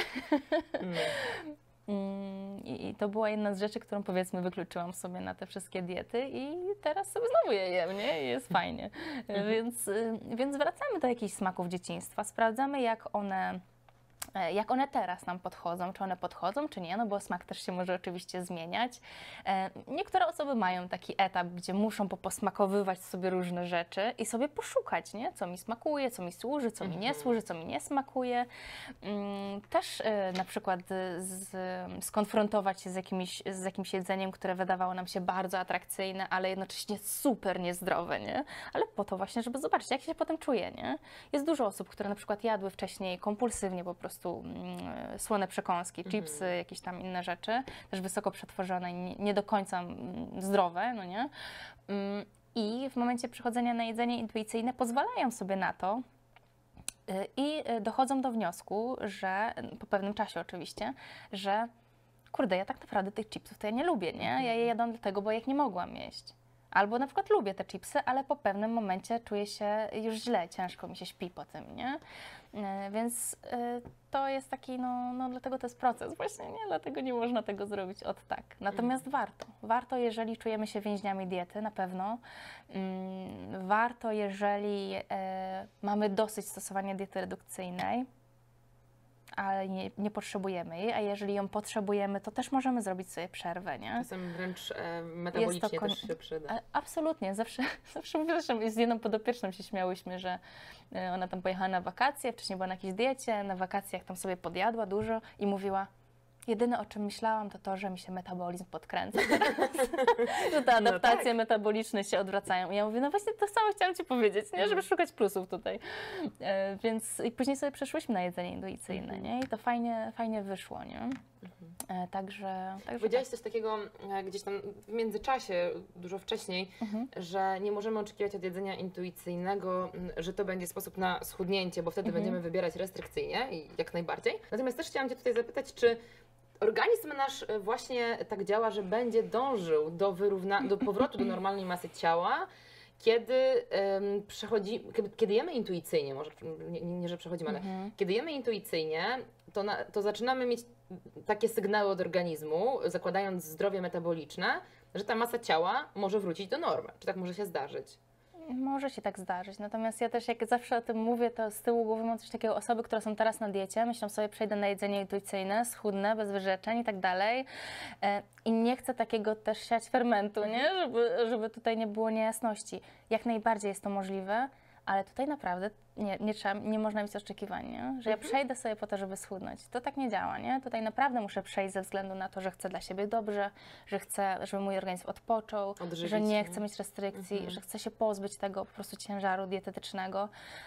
Mm. I, I to była jedna z rzeczy, którą powiedzmy wykluczyłam sobie na te wszystkie diety i teraz sobie znowu je jem, nie? I jest fajnie. Więc, więc wracamy do jakichś smaków dzieciństwa, sprawdzamy jak one e, jak one teraz nam podchodzą, czy one podchodzą, czy nie, no bo smak też się może oczywiście zmieniać. E, niektóre osoby mają taki etap, gdzie muszą posmakowywać sobie różne rzeczy i sobie poszukać, nie? Co mi smakuje, co mi służy, co mi nie służy, co mi nie smakuje. Mm, też e, na przykład z, skonfrontować się z jakimś, z jakimś jedzeniem, które wydawało nam się bardzo atrakcyjne, ale jednocześnie super niezdrowe, nie? Ale po to właśnie, żeby zobaczyć, jak się potem czuje, nie? Jest dużo osób, które na przykład jadły wcześniej kompulsywnie po prostu mm, słone przekąski, Mhm. chipsy, jakieś tam inne rzeczy, też wysoko przetworzone i nie, nie do końca mm, zdrowe, no nie? Mm, I w momencie przechodzenia na jedzenie intuicyjne pozwalają sobie na to, y, i y, dochodzą do wniosku, że po pewnym czasie oczywiście, że kurde, ja tak naprawdę tych chipsów to ja nie lubię, nie? Ja je jadłam dlatego, bo ja ich nie mogłam jeść. Albo na przykład lubię te chipsy, ale po pewnym momencie czuję się już źle, ciężko mi się śpi po tym, nie? E, Więc e, to jest taki, no, no dlatego to jest proces właśnie, nie? Dlatego nie można tego zrobić od tak. Natomiast warto. Warto, jeżeli czujemy się więźniami diety, na pewno. Mm, Warto, jeżeli e, mamy dosyć stosowania diety redukcyjnej, ale nie, nie potrzebujemy jej, a jeżeli ją potrzebujemy, to też możemy zrobić sobie przerwę, nie? Czasem wręcz e, metabolicznie kon- też się przyda. A- Absolutnie, zawsze, zawsze mówię, że z jedną podopieczną się śmiałyśmy, że e, ona tam pojechała na wakacje, wcześniej była na jakiejś diecie, na wakacjach tam sobie podjadła dużo i mówiła: jedyne, o czym myślałam, to to, że mi się metabolizm podkręca teraz. Że te adaptacje no tak. metaboliczne się odwracają. I ja mówię, no właśnie to samo chciałam Ci powiedzieć, nie? Żeby szukać plusów tutaj. E, więc i później sobie przeszłyśmy na jedzenie intuicyjne, nie? I to fajnie, fajnie wyszło, nie? E, także, także Powiedziałaś coś takiego e, gdzieś tam w międzyczasie, dużo wcześniej, Mhm. że nie możemy oczekiwać od jedzenia intuicyjnego, m, że to będzie sposób na schudnięcie, bo wtedy Mhm. będziemy wybierać restrykcyjnie i jak najbardziej. Natomiast też chciałam Cię tutaj zapytać, czy organizm nasz e, właśnie tak działa, że będzie dążył do, wyrówna- do powrotu do normalnej masy ciała, kiedy em, przechodzi, kiedy, kiedy jemy intuicyjnie, może nie, nie, nie że przechodzimy, ale Mhm. kiedy jemy intuicyjnie, to, na, to zaczynamy mieć takie sygnały od organizmu, zakładając zdrowie metaboliczne, że ta masa ciała może wrócić do normy. Czy tak może się zdarzyć? Może się tak zdarzyć, natomiast ja też jak zawsze o tym mówię, to z tyłu głowy mam coś takiego, osoby, które są teraz na diecie, myślą sobie, przejdę na jedzenie intuicyjne, schudnę, bez wyrzeczeń i tak dalej. E, I nie chcę takiego też siać fermentu, nie? Żeby, żeby tutaj nie było niejasności. Jak najbardziej jest to możliwe, ale tutaj naprawdę nie, nie, trzeba, nie można mieć oczekiwań, nie? Że ja przejdę sobie po to, żeby schudnąć. To tak nie działa, nie? Tutaj naprawdę muszę przejść ze względu na to, że chcę dla siebie dobrze, że chcę, żeby mój organizm odpoczął, Odżywić że nie się. chcę mieć restrykcji, Mhm. że chcę się pozbyć tego po prostu ciężaru dietetycznego.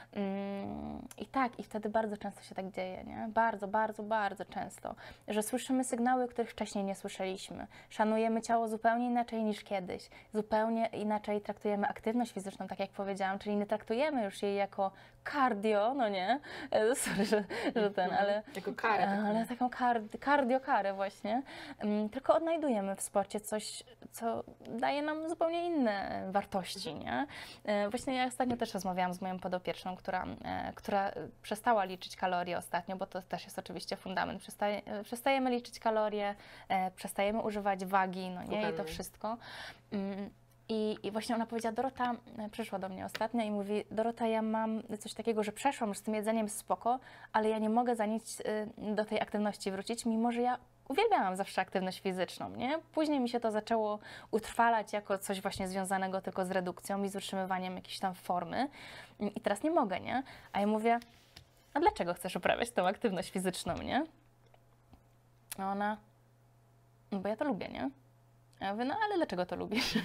Mm, I tak, i wtedy bardzo często się tak dzieje, nie? Bardzo, bardzo, bardzo często. Że słyszymy sygnały, których wcześniej nie słyszeliśmy. Szanujemy ciało zupełnie inaczej niż kiedyś. Zupełnie inaczej traktujemy aktywność fizyczną, tak jak powiedziałam, czyli nie traktujemy już jej jako cardio, no nie? E, Sorry, że, że ten, ale... Jako karę. taką. Ale taką kard, kardiokarę właśnie, um, tylko odnajdujemy w sporcie coś, co daje nam zupełnie inne wartości, nie? E, właśnie ja ostatnio też rozmawiałam z moją podopieczną, która, e, która przestała liczyć kalorie ostatnio, bo to też jest oczywiście fundament. Przestaje, e, przestajemy liczyć kalorie, e, przestajemy używać wagi, no nie? I to Kuchennej. wszystko. Mm, I, I właśnie ona powiedziała, Dorota, e, przyszła do mnie ostatnio i mówi, Dorota, ja mam coś takiego, że przeszłam już z tym jedzeniem spoko, ale ja nie mogę zanieść y, do tej aktywności wrócić, mimo że ja uwielbiałam zawsze aktywność fizyczną, nie? Później mi się to zaczęło utrwalać jako coś właśnie związanego tylko z redukcją i z utrzymywaniem jakiejś tam formy y, i teraz nie mogę, nie? A ja mówię, a dlaczego chcesz uprawiać tą aktywność fizyczną, nie? A ona, no bo ja to lubię, nie? A ja mówię, no ale dlaczego to lubisz?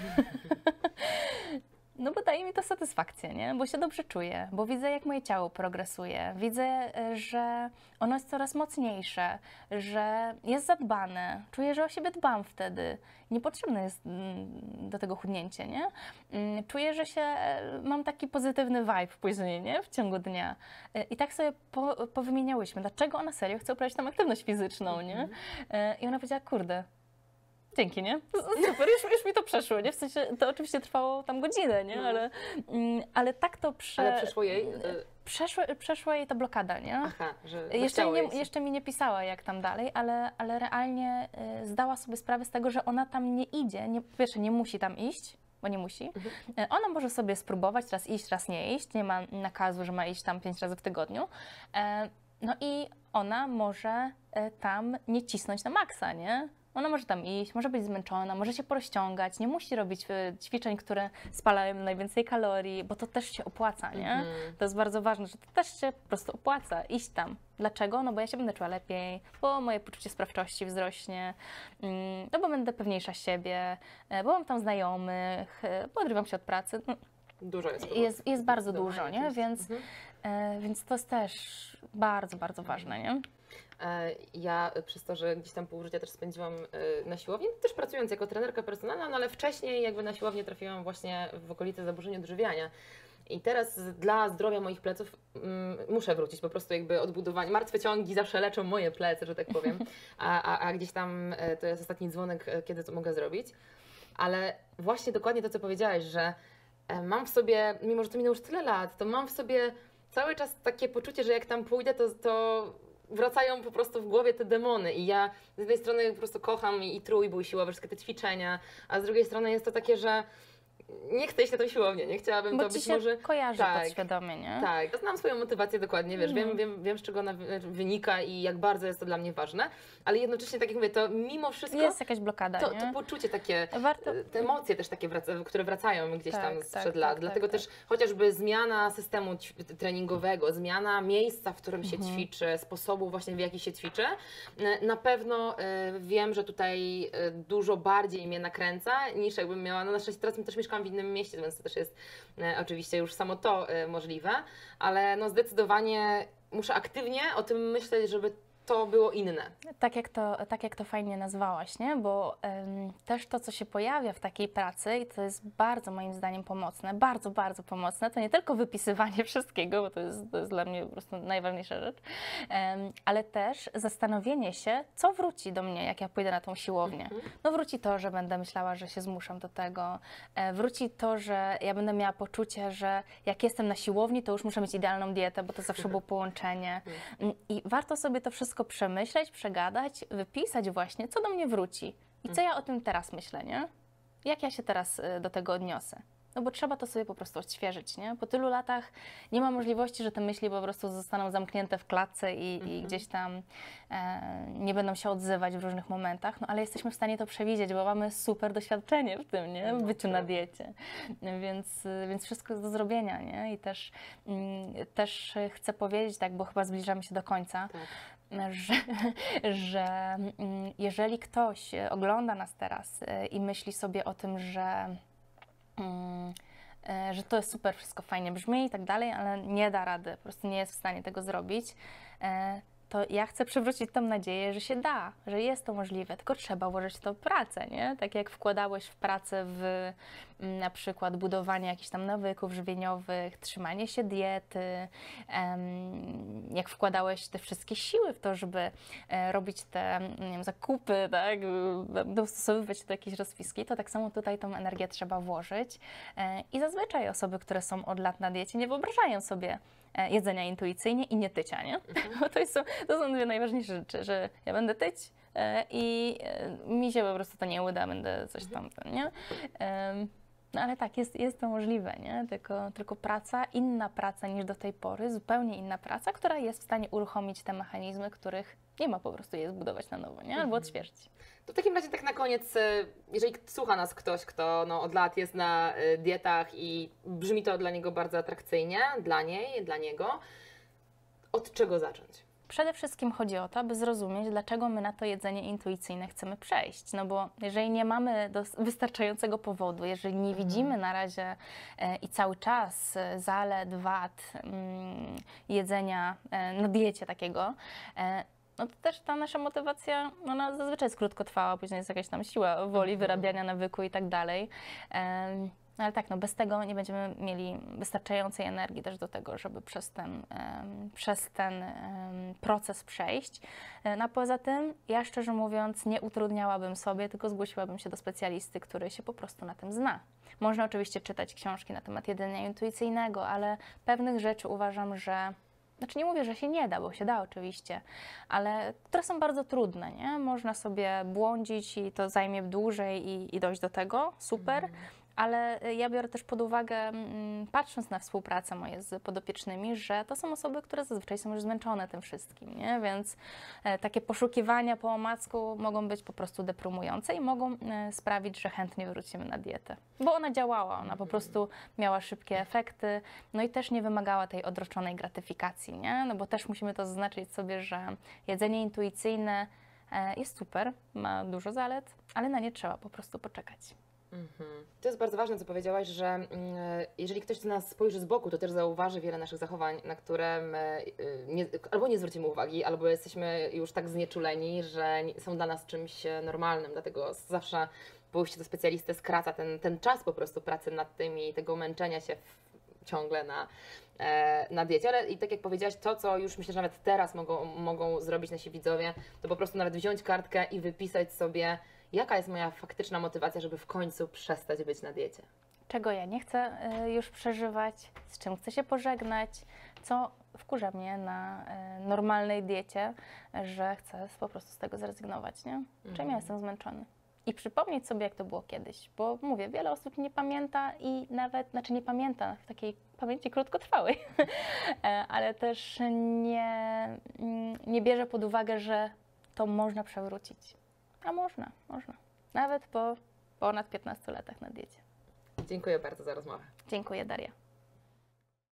No bo daje mi to satysfakcję, nie? Bo się dobrze czuję, bo widzę, jak moje ciało progresuje, widzę, e, że ono jest coraz mocniejsze, że jest zadbane, czuję, że o siebie dbam wtedy. Niepotrzebne jest mm, do tego chudnięcie, nie? Mm, Czuję, że się, e, mam taki pozytywny vibe później, nie? W ciągu dnia. E, I tak sobie po, powymieniałyśmy, dlaczego ona serio chce uprawiać tam aktywność fizyczną, nie? E, I ona powiedziała, kurde, dzięki, nie? Super, już, już mi to przeszło, nie? W sensie, to oczywiście trwało tam godzinę, nie? Ale, mm, ale tak to prze... Ale przeszło jej? y, Przeszło, przeszła jej ta blokada, nie? Aha, że Jeszcze mi, zachciało jej nie, się. jeszcze mi nie pisała, jak tam dalej, ale, ale realnie y, zdała sobie sprawę z tego, że ona tam nie idzie, nie, po pierwsze nie musi tam iść, bo nie musi. Y, Ona może sobie spróbować, raz iść, raz nie iść, nie ma nakazu, że ma iść tam pięć razy w tygodniu. E, No i ona może e, tam nie cisnąć na maksa, nie? Ona może tam iść, może być zmęczona, może się porozciągać, nie musi robić e, ćwiczeń, które spalają najwięcej kalorii, bo to też się opłaca, nie? Mhm. To jest bardzo ważne, że to też się po prostu opłaca iść tam. Dlaczego? No bo ja się będę czuła lepiej, bo moje poczucie sprawczości wzrośnie, mm, no bo będę pewniejsza siebie, e, bo mam tam znajomych, e, bo odrywam się od pracy. No, Dużo jest. jest, jest bardzo Zdecydowanie dużo, nie? jest. Więc, Mhm. e, więc to jest też bardzo, bardzo ważne, nie? E, Ja przez to, że gdzieś tam pół życia też spędziłam e, na siłowni, też pracując jako trenerka personalna, no ale wcześniej jakby na siłownię trafiłam właśnie w okolice zaburzeń odżywiania. I teraz z- dla zdrowia moich pleców mm, muszę wrócić, po prostu jakby odbudowanie. Martwe ciągi zawsze leczą moje plecy, że tak powiem, a, a, a gdzieś tam e, to jest ostatni dzwonek, e, kiedy to mogę zrobić. Ale właśnie dokładnie to, co powiedziałaś, że e, mam w sobie, mimo że to minęło już tyle lat, to mam w sobie cały czas takie poczucie, że jak tam pójdę, to, to wracają po prostu w głowie te demony i ja z jednej strony po prostu kocham i, i trójbój siłowy, wszystkie te ćwiczenia, a z drugiej strony jest to takie, że nie chcę iść na tą siłownię, nie chciałabym Bo to ci być się może... kojarzy tak. podświadomie, nie? Tak, znam swoją motywację dokładnie, wiesz, Mhm. wiem, wiem, wiem, z czego ona wy- wynika i jak bardzo jest to dla mnie ważne, ale jednocześnie, tak jak mówię, to mimo wszystko Jest jakaś blokada, to, nie? to poczucie takie, Warto... te emocje też takie, wraca, które wracają gdzieś Tak, tam tak, sprzed tak, lat, tak, dlatego tak. też chociażby zmiana systemu ćwi- treningowego, zmiana miejsca, w którym się Mhm. ćwiczy, sposobu właśnie w jaki się ćwiczy, e, na pewno e, wiem, że tutaj e, dużo bardziej mnie nakręca niż jakbym miała, no na szczęście teraz też mieszkam w innym mieście, więc to też jest e, oczywiście już samo to e, możliwe, ale no zdecydowanie muszę aktywnie o tym myśleć, żeby to było inne. Tak jak to, tak jak to fajnie nazwałaś, nie? Bo em, też to, co się pojawia w takiej pracy i to jest bardzo moim zdaniem pomocne, bardzo, bardzo pomocne, to nie tylko wypisywanie wszystkiego, bo to jest, to jest dla mnie po prostu najważniejsza rzecz, em, ale też zastanowienie się, co wróci do mnie, jak ja pójdę na tą siłownię. No wróci to, że będę myślała, że się zmuszam do tego, e, wróci to, że ja będę miała poczucie, że jak jestem na siłowni, to już muszę mieć idealną dietę, bo to zawsze było połączenie. Mm, I warto sobie to wszystko przemyśleć, przegadać, wypisać właśnie, co do mnie wróci i co ja o tym teraz myślę, nie? Jak ja się teraz y, do tego odniosę? No bo trzeba to sobie po prostu odświeżyć, nie? Po tylu latach nie ma możliwości, że te myśli po prostu zostaną zamknięte w klatce i, i Mhm. gdzieś tam e, nie będą się odzywać w różnych momentach, no ale jesteśmy w stanie to przewidzieć, bo mamy super doświadczenie w tym, nie? W No, byciu na prawda. diecie. Więc, y, więc wszystko jest do zrobienia, nie? I też, mm, też chcę powiedzieć, tak, bo chyba zbliżamy się do końca, Tak. że, że mm, jeżeli ktoś ogląda nas teraz y, i myśli sobie o tym, że, mm, e, że to jest super, wszystko fajnie brzmi i tak dalej, ale nie da rady, po prostu nie jest w stanie tego zrobić, e, to ja chcę przywrócić tą nadzieję, że się da, że jest to możliwe, tylko trzeba włożyć w to pracę, nie? Tak jak wkładałeś w pracę w mm, na przykład budowanie jakichś tam nawyków żywieniowych, trzymanie się diety, em, jak wkładałeś te wszystkie siły w to, żeby e, robić te nie wiem, zakupy, tak? e, dostosowywać się do jakiejś rozpiski, to tak samo tutaj tą energię trzeba włożyć. E, I zazwyczaj osoby, które są od lat na diecie, nie wyobrażają sobie e, jedzenia intuicyjnie i nie tycia, nie? Bo to, jest, to są dwie najważniejsze rzeczy, że ja będę tyć e, i e, mi się po prostu to nie uda, będę coś tam, nie? Em, No ale tak, jest, jest to możliwe, nie? Tylko, tylko praca, inna praca niż do tej pory, zupełnie inna praca, która jest w stanie uruchomić te mechanizmy, których nie ma po prostu je zbudować na nowo, nie? Albo odświeżyć. To w takim razie tak na koniec, e, jeżeli słucha nas ktoś, kto no, od lat jest na e, dietach i brzmi to dla niego bardzo atrakcyjnie, dla niej, dla niego, od czego zacząć? Przede wszystkim chodzi o to, aby zrozumieć, dlaczego my na to jedzenie intuicyjne chcemy przejść. No bo jeżeli nie mamy dos- wystarczającego powodu, jeżeli nie widzimy na razie e, i cały czas e, zalet, wad mm, jedzenia e, na diecie takiego, e, no to też ta nasza motywacja, ona zazwyczaj jest krótkotrwała, później jest jakaś tam siła woli, wyrabiania nawyku i tak dalej. Em, No ale tak, no bez tego nie będziemy mieli wystarczającej energii też do tego, żeby przez ten, em, przez ten em, proces przejść. E, No a poza tym, ja szczerze mówiąc nie utrudniałabym sobie, tylko zgłosiłabym się do specjalisty, który się po prostu na tym zna. Można oczywiście czytać książki na temat jedzenia intuicyjnego, ale pewnych rzeczy uważam, że znaczy nie mówię, że się nie da, bo się da oczywiście, ale które są bardzo trudne, nie? Można sobie błądzić i to zajmie dłużej i, i dojść do tego, super, ale ja biorę też pod uwagę, mm, patrząc na współpracę moje z podopiecznymi, że to są osoby, które zazwyczaj są już zmęczone tym wszystkim, nie? Więc e, takie poszukiwania po omacku mogą być po prostu deprymujące i mogą e, sprawić, że chętnie wrócimy na dietę. Bo ona działała, ona po prostu miała szybkie efekty, no i też nie wymagała tej odroczonej gratyfikacji, nie? No bo też musimy to zaznaczyć sobie, że jedzenie intuicyjne e, jest super, ma dużo zalet, ale na nie trzeba po prostu poczekać. Mhm. To jest bardzo ważne, co powiedziałaś, że mm, jeżeli ktoś z nas spojrzy z boku, to też zauważy wiele naszych zachowań, na które my y, nie, albo nie zwrócimy uwagi, albo jesteśmy już tak znieczuleni, że nie- są dla nas czymś e, normalnym. Dlatego zawsze pójście do specjalisty skraca ten, ten czas po prostu pracy nad tym i tego męczenia się w, ciągle na, e, na diecie. Ale i tak jak powiedziałaś, to co już myślę, że nawet teraz mogą, mogą zrobić nasi widzowie, to po prostu nawet wziąć kartkę i wypisać sobie, jaka jest moja faktyczna motywacja, żeby w końcu przestać być na diecie? Czego ja nie chcę y, już przeżywać, z czym chcę się pożegnać, co wkurza mnie na y, normalnej diecie, że chcę po prostu z tego zrezygnować, nie? Czym Mhm. ja jestem zmęczony. I przypomnieć sobie, jak to było kiedyś, bo mówię, wiele osób nie pamięta i nawet, znaczy nie pamięta w takiej pamięci krótkotrwałej, E, ale też nie, mm, nie bierze pod uwagę, że to można przewrócić. A można, można. Nawet po ponad piętnastu latach na diecie. Dziękuję bardzo za rozmowę. Dziękuję, Daria.